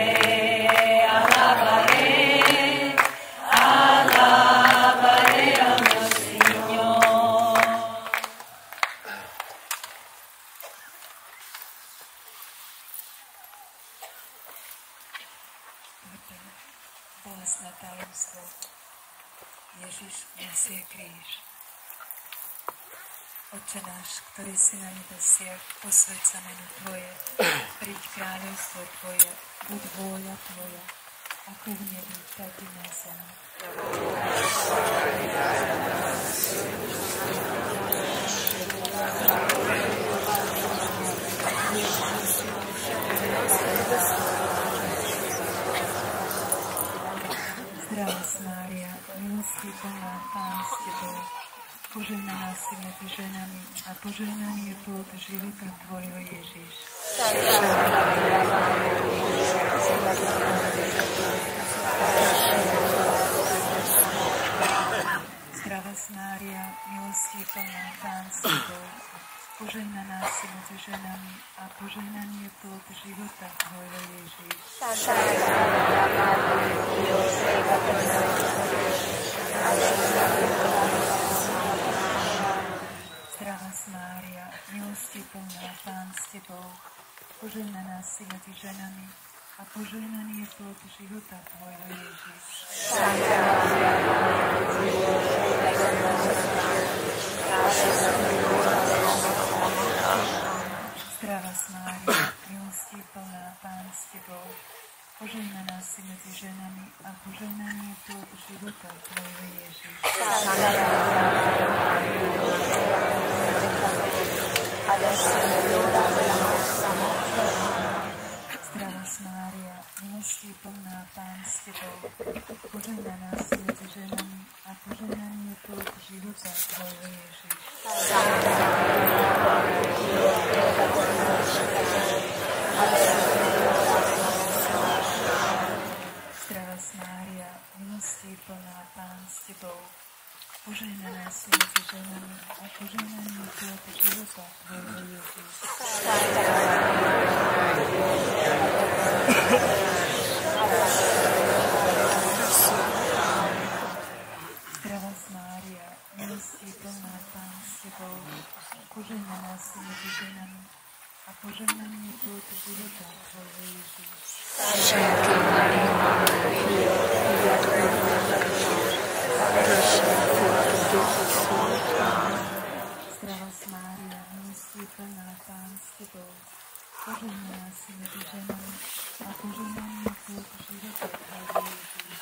kráľovstvo. Ježiš nesie kríž. Otče náš, ktorý si na nebesiach, posväť sa meno Tvoje, príď kráľovstvo Tvoje, buď vôľa Tvoja, ako v nebi, tak i na zemi. Zdravá Mária, milostí plná, Pán s Tebou, požehnaná si medzi ženami a požehnaný je plod života Tvojho Ježiš. Zdravá Mária, milostí plná, Pán s Tebou, požehnaná si medzi ženami a požehnaný je plod života Tvojho Ježiš. Zdravá Mária, milostí plná, Pán s Tebou, požehnaná si medzi ženami a požehnaný je plod života Tvojho Ježiš. Zdravá Mária, milostí plná, Pán s Tebou, požehnaná si medzi ženami a požehnaný je plod života Tvojho Ježiš. Zdravá Mária, milostí plná, Pán s Tebou, požehnaná si medzi ženami a požehnaný je plod života Tvojho Ježiš. Zdravá Mária, milostí plná, Pán s Tebou, požehnaná si medzi ženami a požehnaný je plod života Tvojho Ježiš. Zdravá Mária, milostí plná, Pán s Tebou, požehnaná si medzi ženami a požehnaný je plod života Tvojho Ježiš. Zdravá Mária, milostí plná, Pán s Tebou, požehnaná si medzi ženami a požehnaný je plod života Tvojho Ježiš.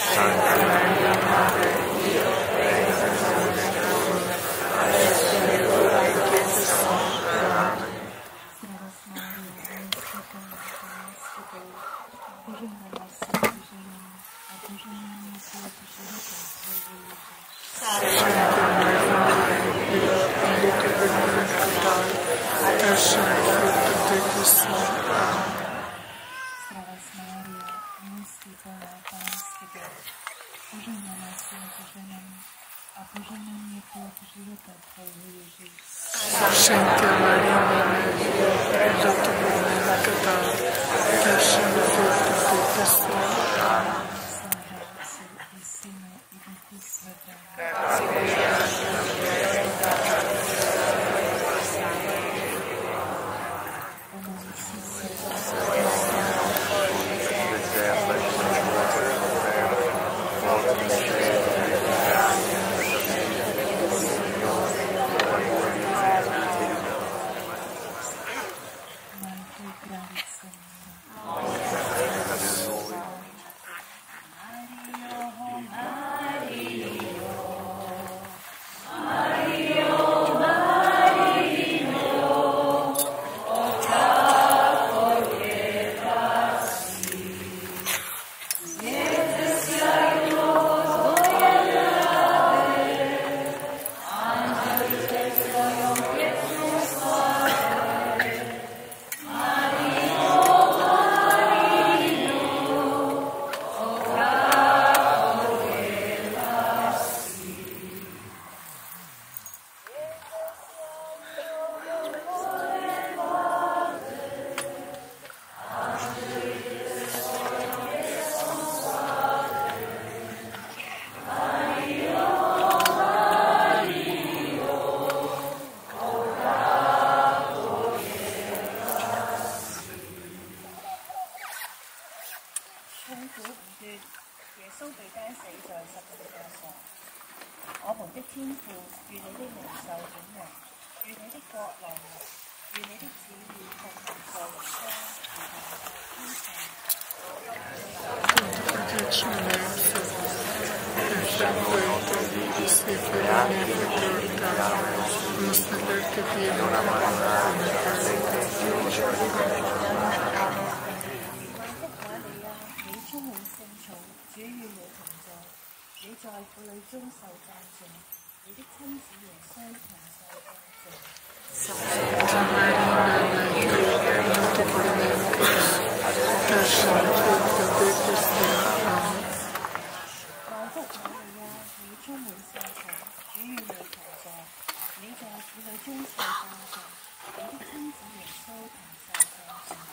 Santa Maria, Mãe de Deus, prega por nós, pecadores, agora e na hora de nossa morte. 永榮。願你的國來臨，願你的旨意奉行在人間，如同在天上。充滿聖寵，主與你同在，你在婦女中受讚頌，你的親子耶穌同受讚頌。萬福瑪利亞，你充滿聖寵，主與你同在，你在婦女中受讚頌，你的親子耶穌同受讚頌。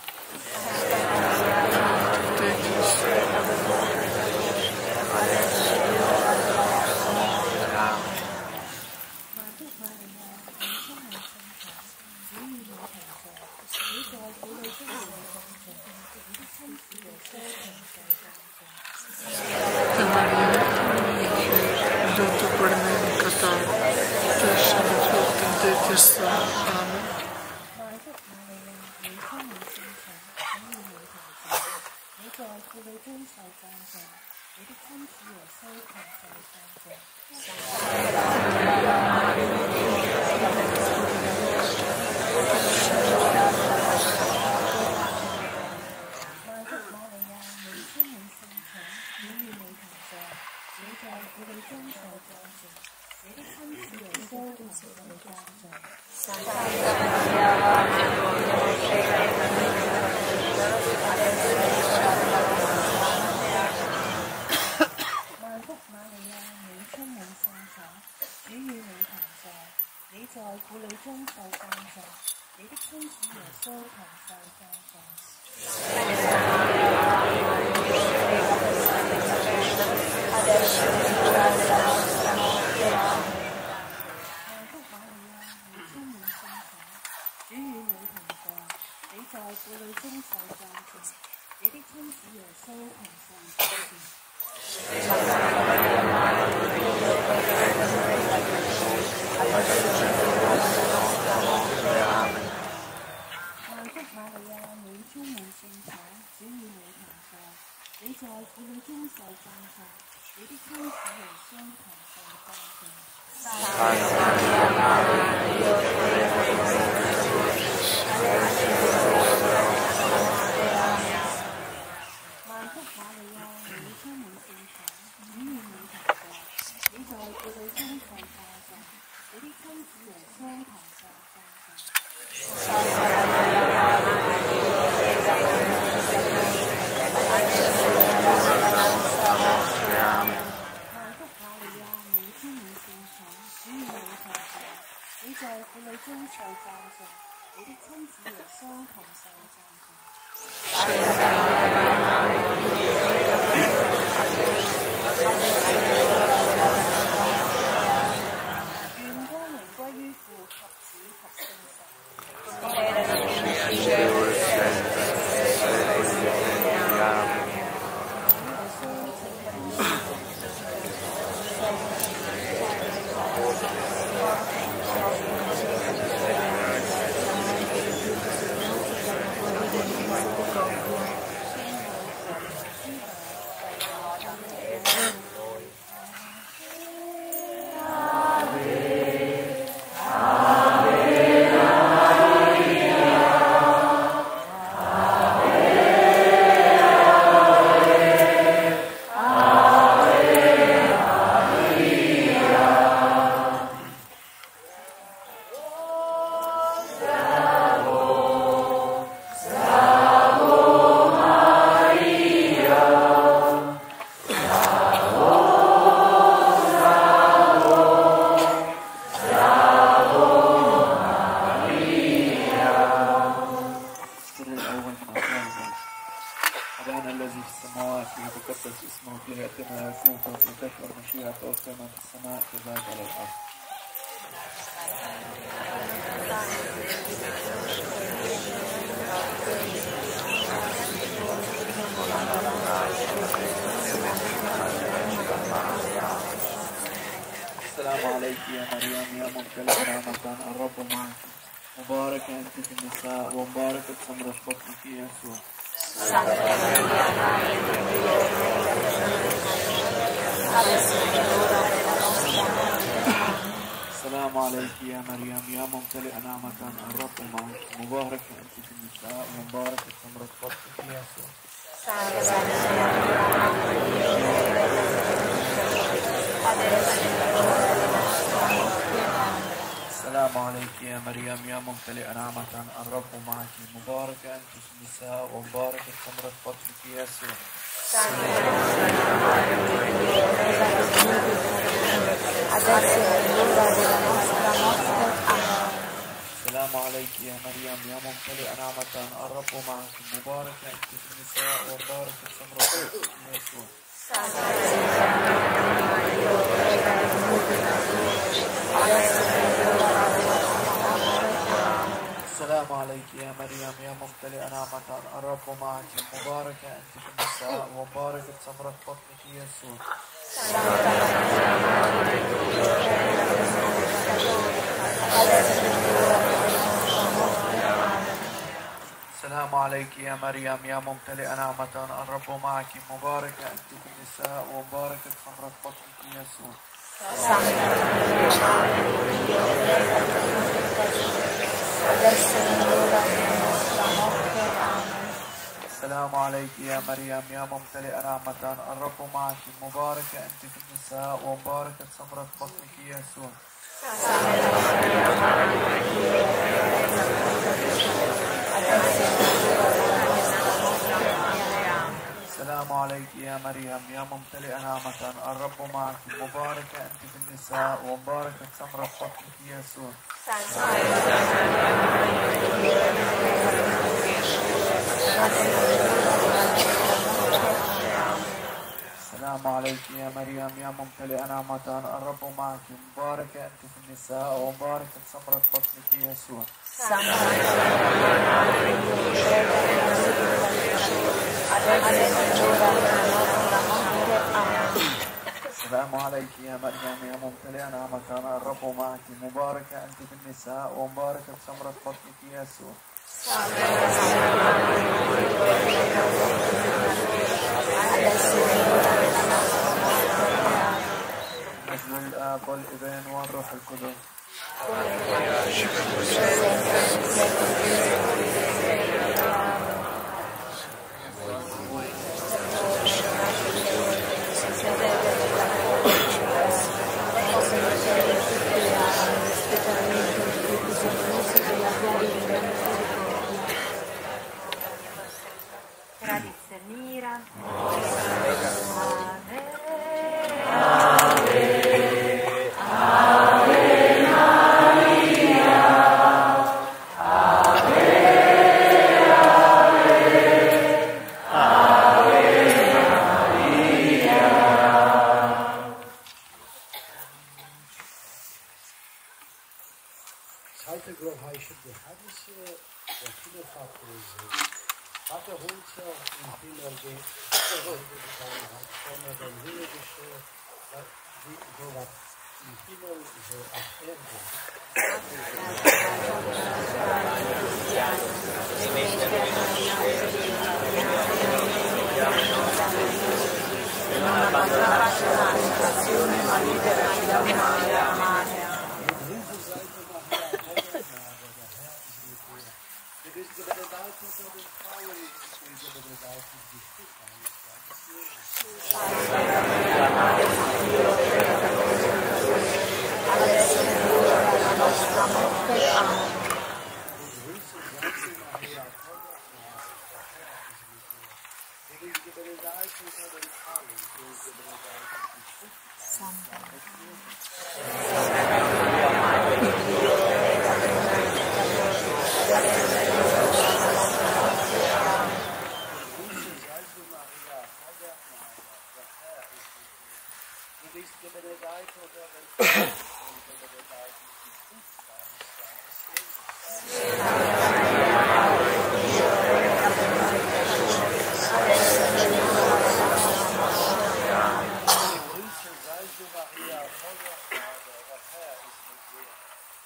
ممتلئة نعمة الرب معك مباركة أنت في النساء ومباركة ثمرة بطنك يسوع. السلام عليك يا مريم يا ممتلئة نعمة الرب معك مباركة أنت في النساء ومباركة ثمرة بطنك يسوع. السلام عليك يا مريم يا ممتلئة نعمة الرب معك مباركة أنت في النساء ومباركة ثمرة بطنك يسوع. السلام عليك يا مريم يا ممتلئة نعمة الرب معك مباركة أنت في النساء ومباركة ثمرة بطنك يسوع. السلام عليك يا مريم يا ممتلئة نعمة الرب معك مباركة أنت في النساء ومباركة ثمرة بطنك يسوع. السلام عليك يا مريم يا ممتلئة نعمة الرب معك مباركة أنت في النساء ومباركة ثمرة بطنك يسوع. السلام عليك يا مريم يا ممتلئة نعمة الرب معك مباركة أنت في النساء ومباركة ثمرة بطنك يسوع. السلام عليك يا مريم يا ممتلئة نعمة الرب معك مباركة أنت في النساء ومباركة ثمرة بطنك يسوع. السلام عليك يا مريم يا ممتلئة نعمة الرب معك مباركة أنت في النساء ومباركة ثمرة بطنك يسوع. السلام عليك يا مريم يا ممتلئة نعمة الرب معك مباركة أنت في النساء ومباركة ثمرة بطنك يسوع. مجد الآب والابن والروح القدس. Tradice mira. Adesso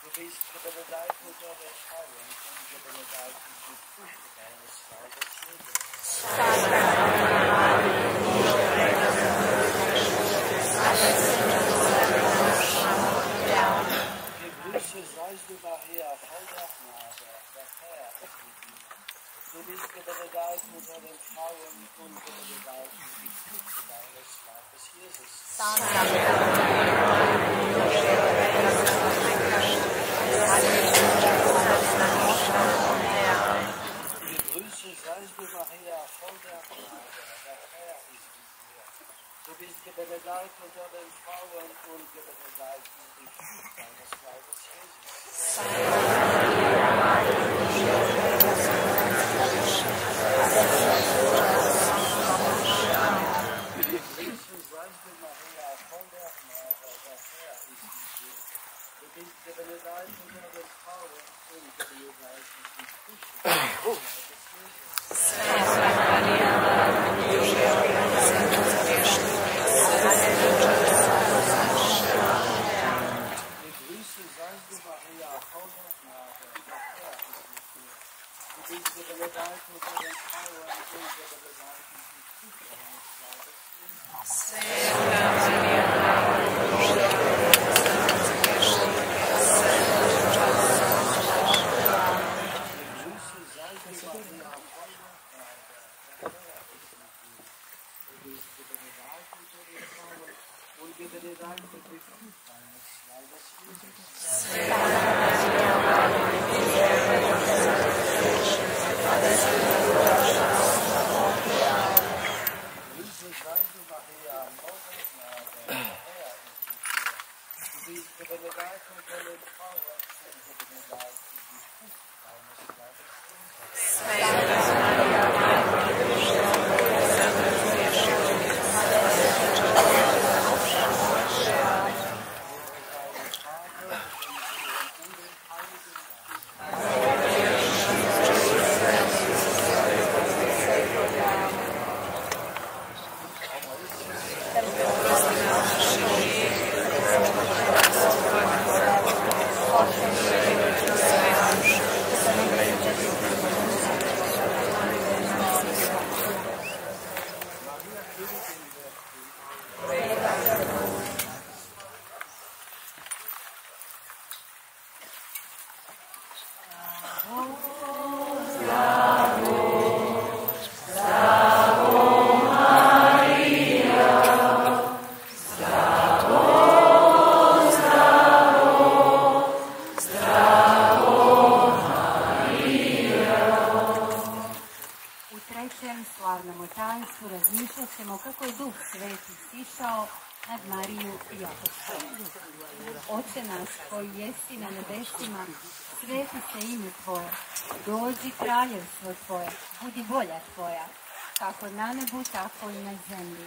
Du bist gebenedeit unter den Frauen und gebenedeit ist die Frucht deines Leibes, Jesus. Gegrüßet seist du, Maria, voll der Gnade, der Herr ist mit dir. Du bist gebenedeit unter den Frauen und gebenedeit ist die Frucht deines Leibes, Jesus. Gegrüßet seist du, Maria, voll der Gnade, der Herr ist mit dir. Du bist gebenedeit unter den Frauen und gebenedeit ist die Frucht deines Leibes, Jesus. Gegrüßet seist du, Maria, voll der Gnade, der Herr ist mit dir. Du bist gebenedeit unter den Frauen und gebenedeit ist die Frucht deines Leibes, Gegrüßet seist du, Maria, voll der Gnade, der Herr ist mit dir. Du bist gebenedeit unter den Frauen und gebenedeit ist die Frucht deines Leibes, Gegrüßet seist du, Maria, voll der Gnade, der Herr ist mit dir. Du bist gebenedeit unter den Frauen und gebenedeit ist die Frucht deines Leibes, Jesus. Gegrüßet seist du, Maria, voll der Gnade, der Herr ist mit dir. Du bist gebenedeit unter den Frauen und gebenedeit ist die Frucht deines Leibes, Jesus. slavnome tajnstvu razmišljat ćemo kako je Duh Sveti sišao nad Mariju i apostole. Oče naš koji jesi na nebesima, sveti se ime Tvoje, dođi kraljevstvo Tvoje, budi volja Tvoja, kako na nebu, tako i na zemlji.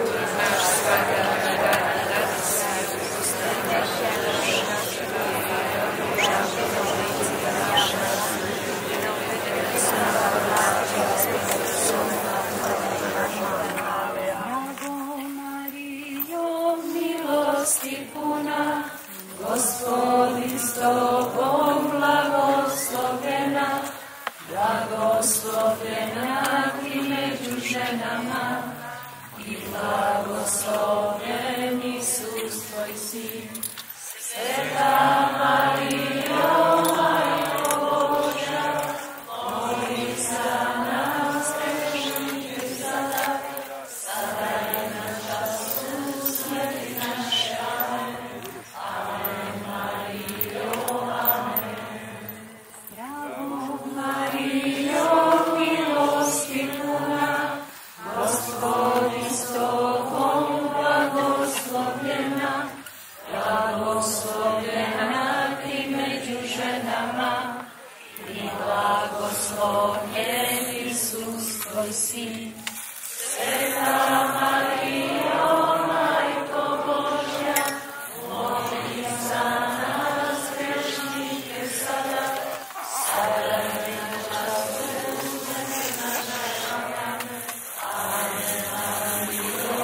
Puna, Gospodin s tobom, blagoslovljena, blagoslovljena ti među ženama i blagoslovljen Isus tvoj sin. Sveta Marijo, Majko Božja, moli za nas grešnike sada, sada je na času smrti naše. Amen, Marijo, amen. Zdravo Marijo, milosti puna, Gospodin s tobom, blagoslovljena, blagoslovljena ti među ženama i blagoslovljen Isus tvoj sin. Sveta Marijo, Majko Božja, moli za nas grešnike sada, sada i na času smrti naše. Amen, Marijo,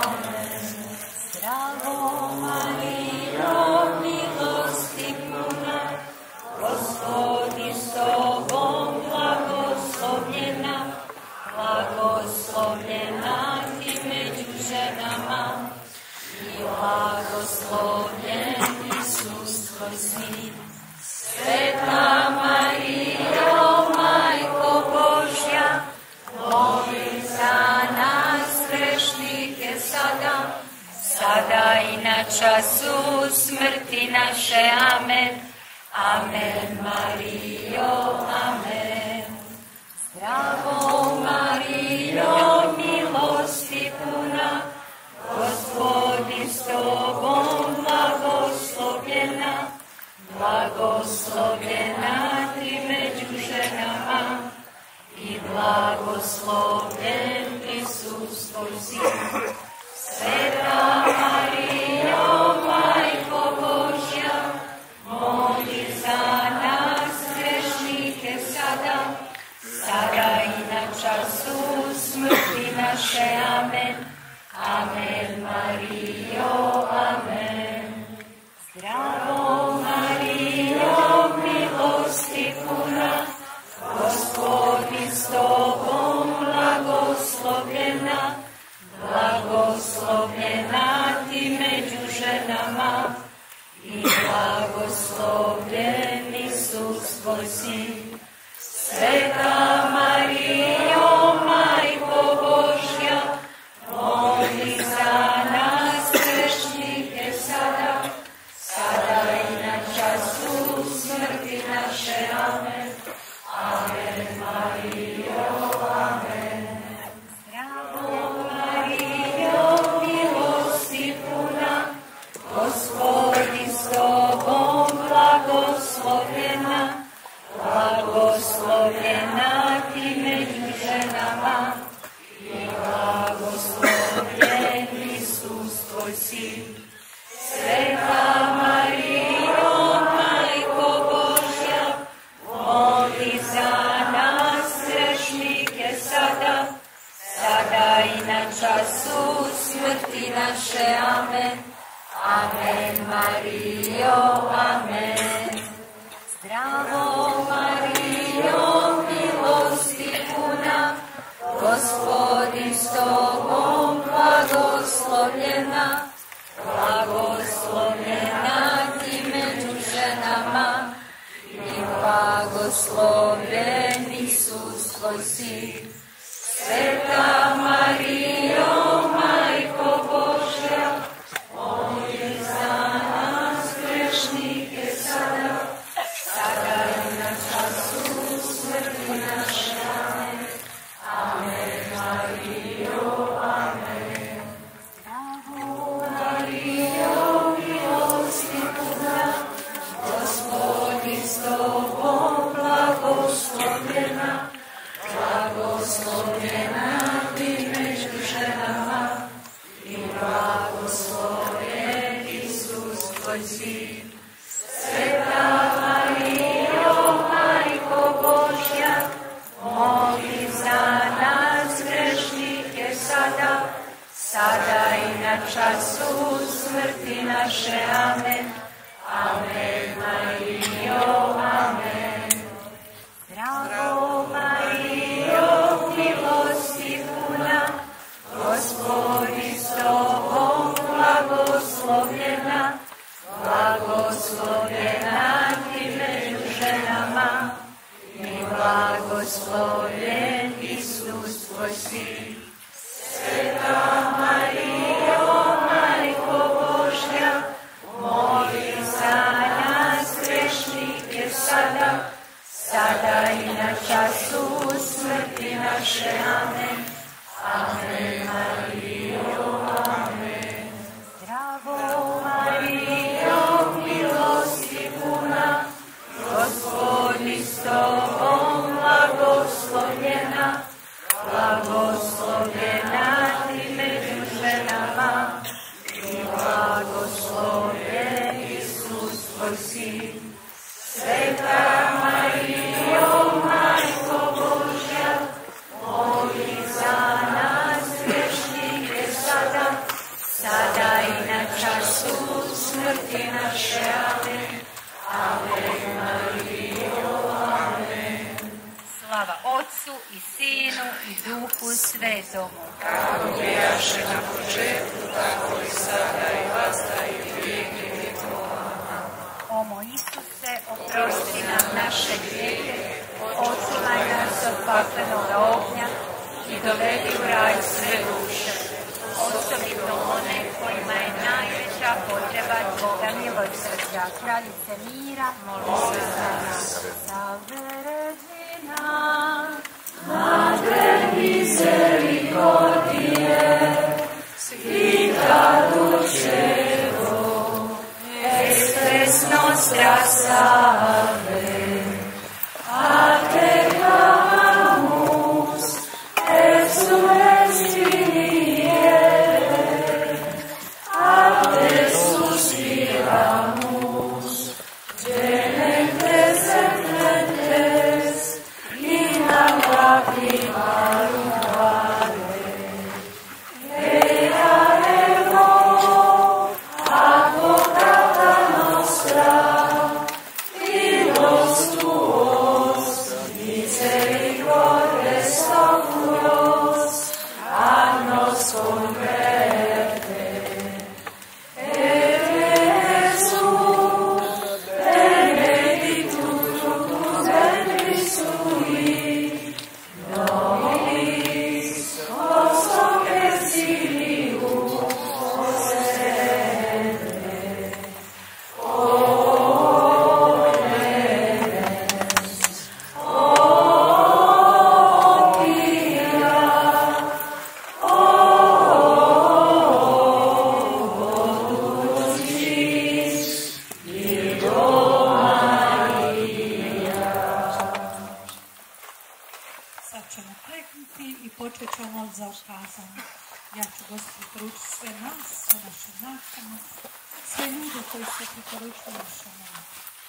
amen. Zdravo Marijo, milosti puna, času smrti naše. Amen. Amen, Marijo, amen. Zdravo, Marijo, milosti puna, Gospodin s tobom, blagoslovljena, blagoslovljena ti među ženama i blagoslovljen Isus tvoj sin. Sveta Marijo, Majko Božja, moli za nas grešnike sada, sada i na času smrti naše. Amen. Amen, Marijo, amen. Zdravo, Marijo, milosti puna, Gospodin s tobom, blagoslovljena, blagoslovljena ti među ženama i blagoslovljen Isus tvoj sin. Sveta Marijo, Majko Božja, moli za nas grešnike sada, sada i na času smrti naše. Amen. Amen, Marijo, amen. Zdravo, Marijo, milosti puna, Gospodin s tobom, blagoslovljena, blagoslovljena ti među ženama i blagoslovljen Isus tvoj sin. Sveta Marijo, Majko Božja, moli za nas grešnike sada, sada i na času smrti naše. Amen. Amen, Marijo, amen. Zdravo, Marijo, milosti puna, Gospodin s tobom, blagoslovljena, blagoslovljena ti među ženama i blagoslovljen Isus tvoj sin. Sveta Marijo, Majko Božja, moli za nas grešnike sada, sada i na času smrti naše. Amen. Amen, Marijo, amen. Zdravo, Marijo, milosti puna, Gospodin s tobom, blagoslovljena, blagoslovljena ti među ženama i blagoslovljen Isus tvoj sin. Sveta Marijo, Majko Božja, moli za nas grešnike sada, sada i na času smrti naše. Amen. Amen, Marijo, amen. Zdravo, Marijo, milosti puna, Gospodin s tobom, blagoslovljena, blagoslovljena ti među ženama i blagoslovljen Isus tvoj sin. Sveta Marijo, Majko Božja, moli za nas grešnike sada, sada i na času smrti naše. Amen. Amen, Marijo, amen. Zdravo, Marijo, milosti puna, Gospodin s tobom, blagoslovljena, blagoslovljena ti među ženama i blagoslovljen Isus tvoj sin. Sveta Marijo, Majko Božja, moli za nas grešnike sada, sada i na času smrti naše. Amen. Amen, Marijo, amen. Slava Otcu i Sinu i Duhu Svetomu. Kako bijaše na početku, tako i sada i vasta i u vijeke vjekova. O moj Isuse, oprosti nam naše grijehe, očuvaj nas od paklenoga ognja i dovedi u raj sve duše, osobito one kojima je najveća potreba Božja, kraljice mira, moli se za nas. Salve Regina, Madre misericordiae, vita dulcedo, estes nostra salve, a te clamamus, exules filiere, a te suspiramus, gementes et flentes, in lacrimarum vale. Ea ego, advocata nostra, filos tuos, misericordes oculos, a nos converte. Jesús, benedictus fructus ventris tui, nobis post hoc exilium possede. O clemens, o pia, o dulcis Virgo Maria. Sad ćemo kleknuti i počet ćemo od zaokazanja. Ja ću Gospodi poručiti sve nas, sve naše nakane, sve ljude koji se preporučuju naše nakane.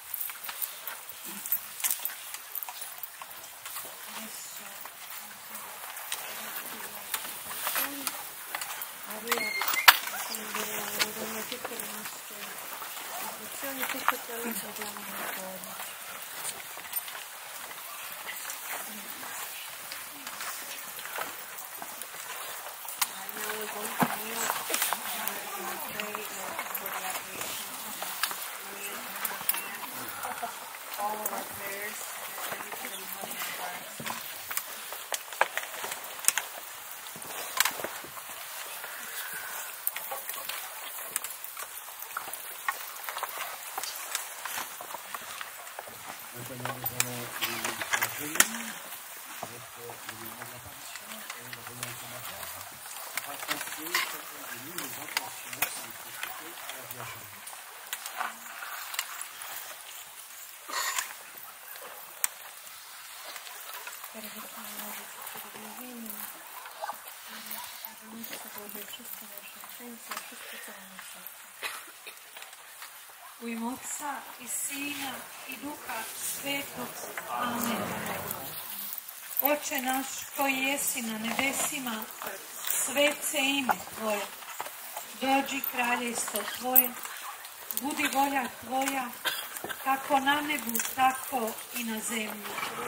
Maria, sono tutte le nostre istruzioni, tutto quello che abbiamo nel cuore. All of our prayers, Maintenant, nous allons les venir avec le mouvement de l'apparition et le remontement de la terre, afin que chacun de nous, les intentions, sanctifiées à la Vierge Marie. U ime Otca i Sina i Duha Svetog. Amen. Oče naš koji jesi na nebesima, svet se ime Tvoje. Dođi kraljevstvo Tvoje, budi volja Tvoja, kako na nebu, tako i na zemlji.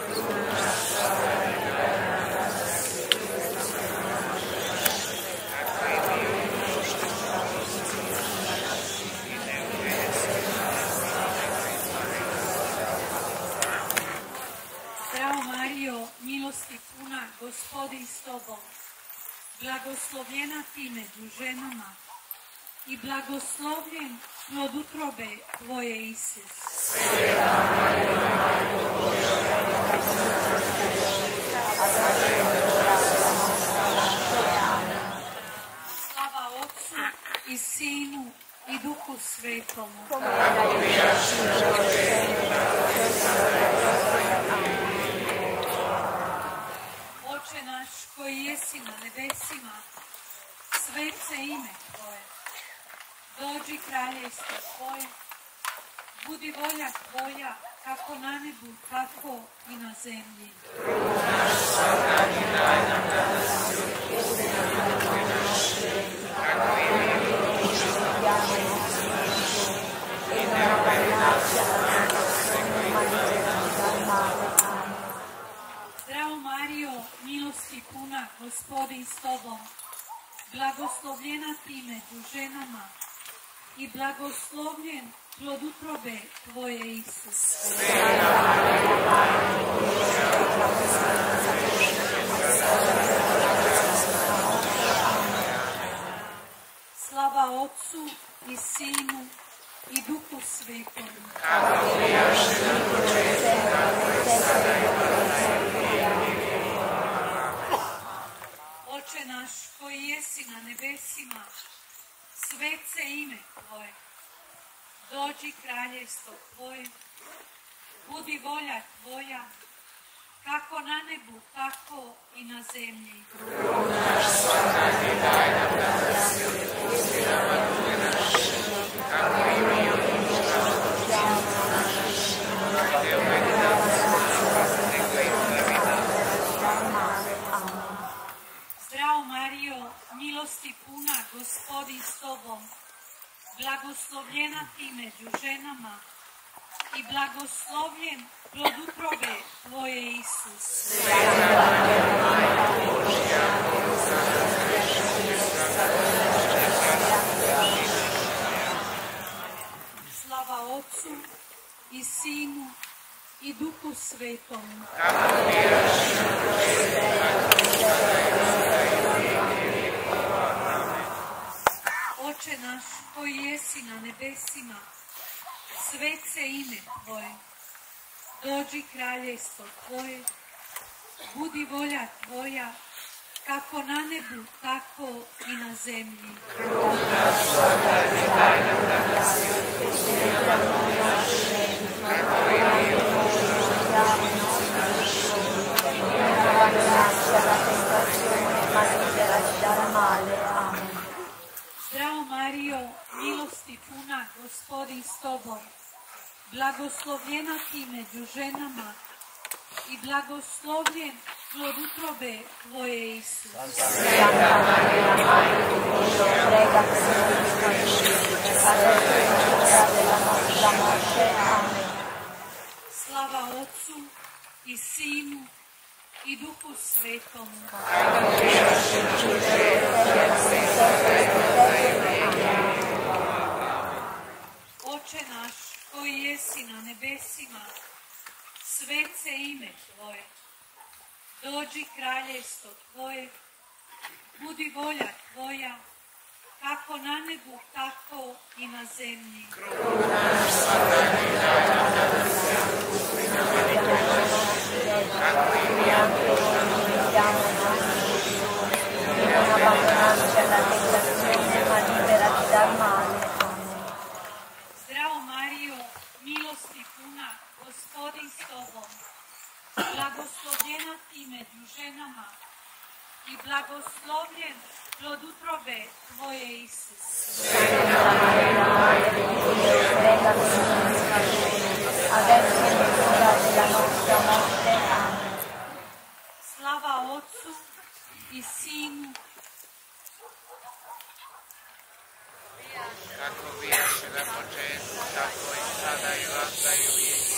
Zdravo Marijo, milosti puna, Gospodin s Tobom, blagoslovljena Ti među ženama i blagoslovljen plod utrobe Tvoje, Isus. Slava Otcu i Sinu i Duhu Svetomu. Oče naš koji jesi na nebesima, svet se ime Tvoje. Dođi kraljevstvo Tvoje, budi volja Tvoja, kako na nebu, tako i na zemlji. Zdravo Marijo, milosti puna, Gospodin s Tobom, blagoslovljena Ti među ženama i blagoslovljen plod utrobe Tvoje, Isus. Slava Otcu i Sinu i Duhu Svetom. volja Tvoja, kako na nebu, tako i na zemlji. Naš svakdani daj nam danas i otpusti nama duge naše, kako i mi otpuštamo dužnicima našim. I ne uvedi nas u iskušenje, nego izbavi nas od zla. Zdravo Marijo, milosti puna, Gospodin s Tobom, blagoslovljena Ti među ženama i blagoslovljen plod utrobe Tvoje, Isus. Sveta Marija, Majka Božja, moli za nas grešnike, sada i u noći smrti našeg. Slava Otcu i Sinu i Duhu Svetomu. Kako biraš na Tvoje, tako i sada i sada i u vijeke vijekova. Amen. Oče naš koji jesi na nebesima, svet se ime Tvoje, dođi kraljevstvo Tvoje, budi volja Tvoja, kako na nebu, tako i na zemlji. Kruh naš svakdani daj nam danas i otpusti nam duge naše, kako i mi otpuštamo dužnicima našim. I ne uvedi nas u tentacione, ma liberaci dal male. Amen. Zdravo Marijo, milosti puna, Gospodin s Tobom, blagoslovljena Ti među ženama i blagoslovljen plod utrobe Tvoje, Isus. Santa Maria, Majko Božja, prega se nas griješnika, sada i u časa della nostra morte. Amen. Slava Otcu i Sinu i Duhu Svetomu. Kako biraš na Tvoje, tako i sada i u vijeke vijekova. Amen. Oče naš koji jesi na nebesima, svet se ime Tvoje, dođi kraljevstvo Tvoje, budi volja Tvoja, kako na nebu, tako i na zemlji. Kruh naš svakdani daj nam danas i otpusti nama duge naše, kako i mi otpuštamo dužnicima našim. I ne uvedi nas u tentacione, ma liberaci dal male. Amen. Zdravo Marijo, milosti puna, Gospodin s Tobom, blagoslovljena Ti među ženama i blagoslovljen plod utrobe Tvoje, Isus. Santa Maria, Majko Božja, prega se nas griješnika, adesso e nell'ora della nostra morte. Amen. Slava Otcu i Sinu Kako bijaše na početku, tako i sada i vanda i u vijeke.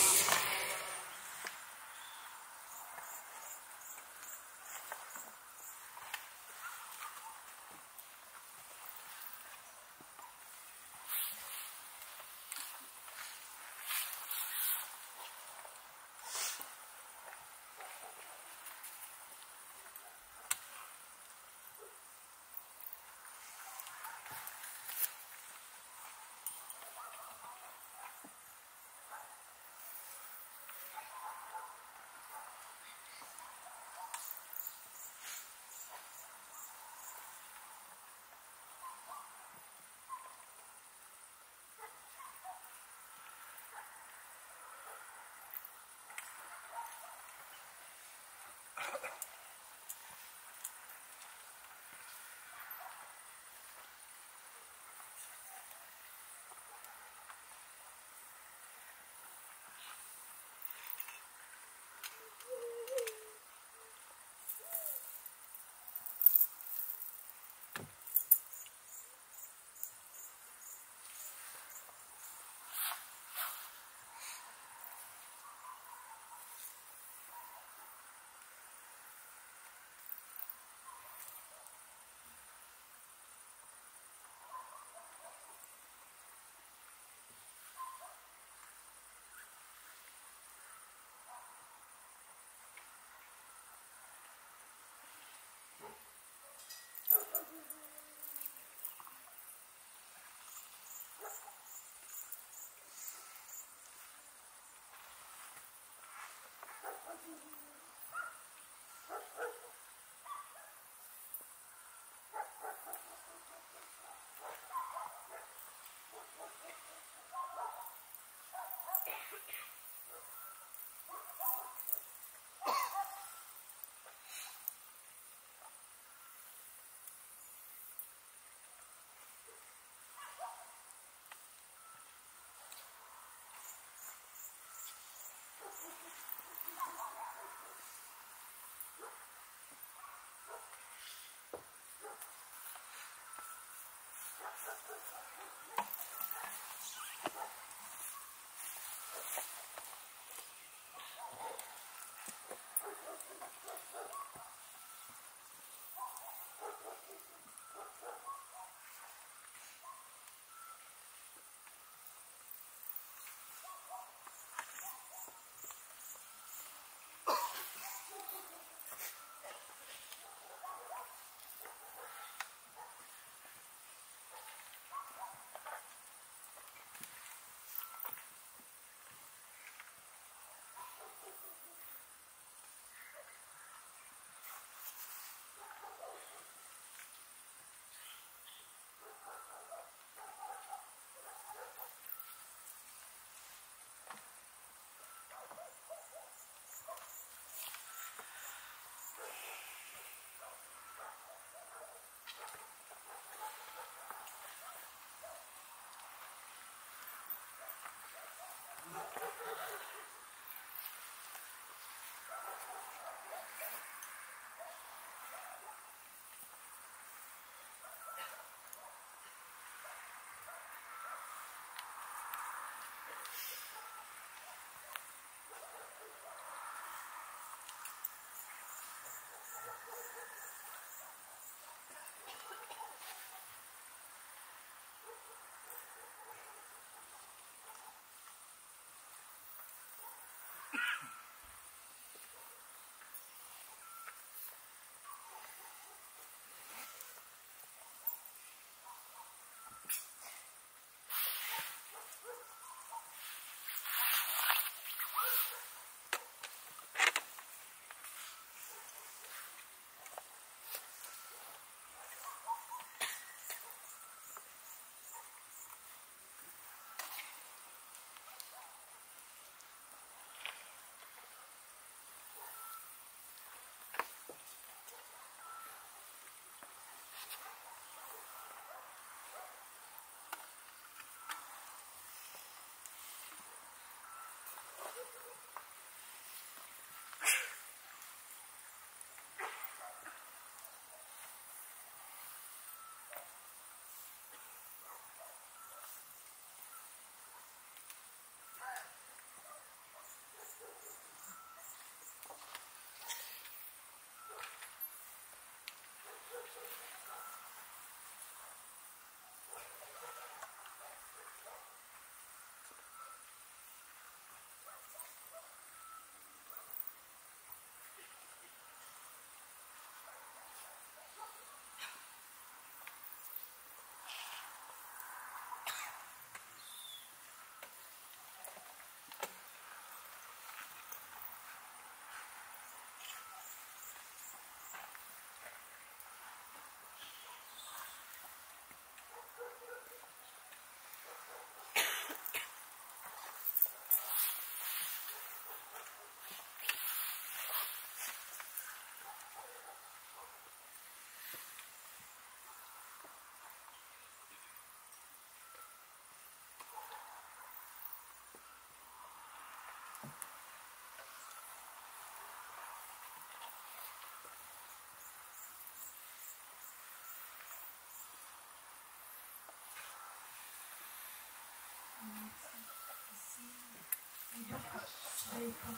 Sveta.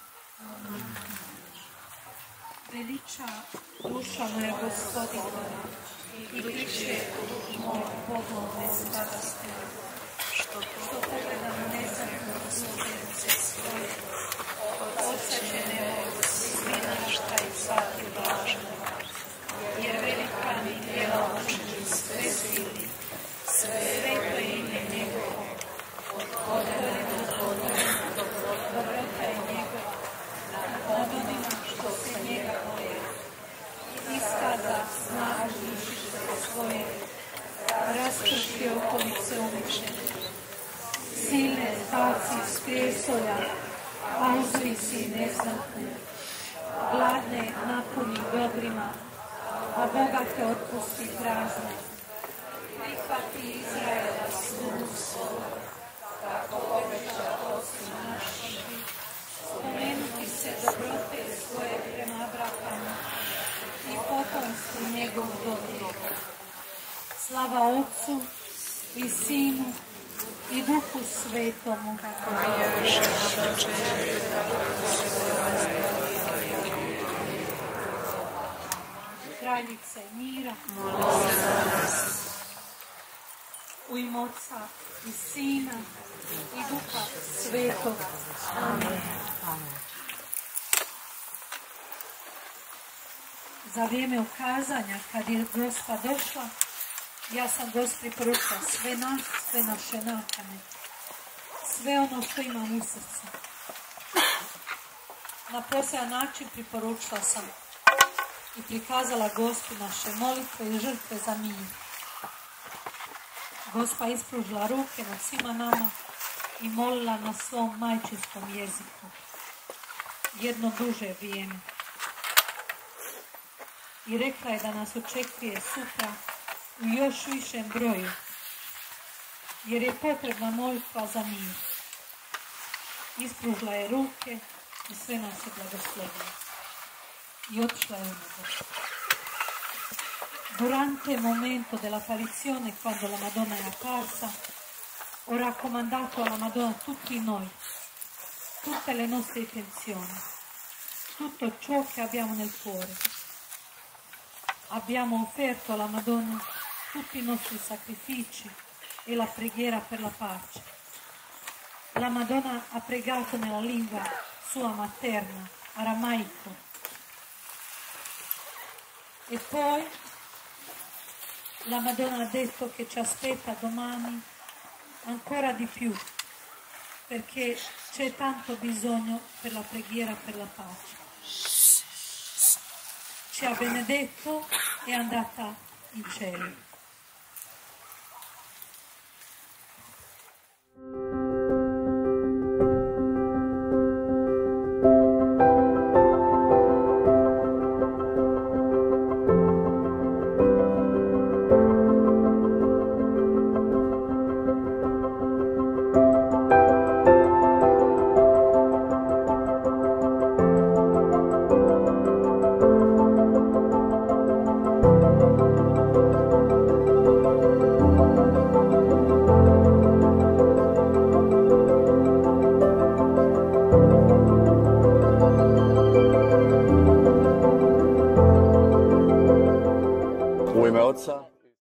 Veliča duša moja Gospodina i kliče moj Bogove sladosti, što pogledam nezadnju služenice svoje, odsađene od svinašta i svake blažne, jer velika mi djela učini sve sili, sveto ime njegovo, otvoreno dobrota je njegova, nad onima što se njega boje, iskaza snagu dušice svoje, raskrši okolice uničene, silne spaci iz prijesolja, a uzvisi neznatne, gladne napuni dobrima, a bogate otpusti prazne. Prihvati Izraela slugu svoju, kako obeća oci naši, spomenuti se dobrote svoje prema Abrahamu i potomstvu njegov dobro. Slava Otcu i Sinu i Duhu Svetomu, kako bijaše na početku, Kraljice mira, moli za nas. U ime Otca i Sina i Duha Svetog. Amen. Za vrijeme ukazanja, kad je Gospa došla, ja sam Gospi preporučila sve nas, sve naše nakane, sve ono što imam u srcu. Na poseban način preporučila sam i prikazala Gospi naše molitve i žrtve za mir. Gospa ispružila ruke nad svima nama i molila na svom majčinskom jeziku jedno duže vrijeme. I rekla je da nas očekuje sutra u još višem broju, jer je potrebna molitva za mir. Ispružila je ruke i sve nas je blagoslovila. I otišla je u nebo. Durante il momento dell'apparizione, quando la Madonna è apparsa, ho raccomandato alla Madonna tutti noi, tutte le nostre intenzioni, tutto ciò che abbiamo nel cuore. Abbiamo offerto alla Madonna tutti i nostri sacrifici e la preghiera per la pace. La Madonna ha pregato nella lingua sua materna, aramaico. E poi la Madonna ha detto che ci aspetta domani ancora di più, perché c'è tanto bisogno per la preghiera per la pace. Ci ha benedetto e è andata in cielo. U ime Oca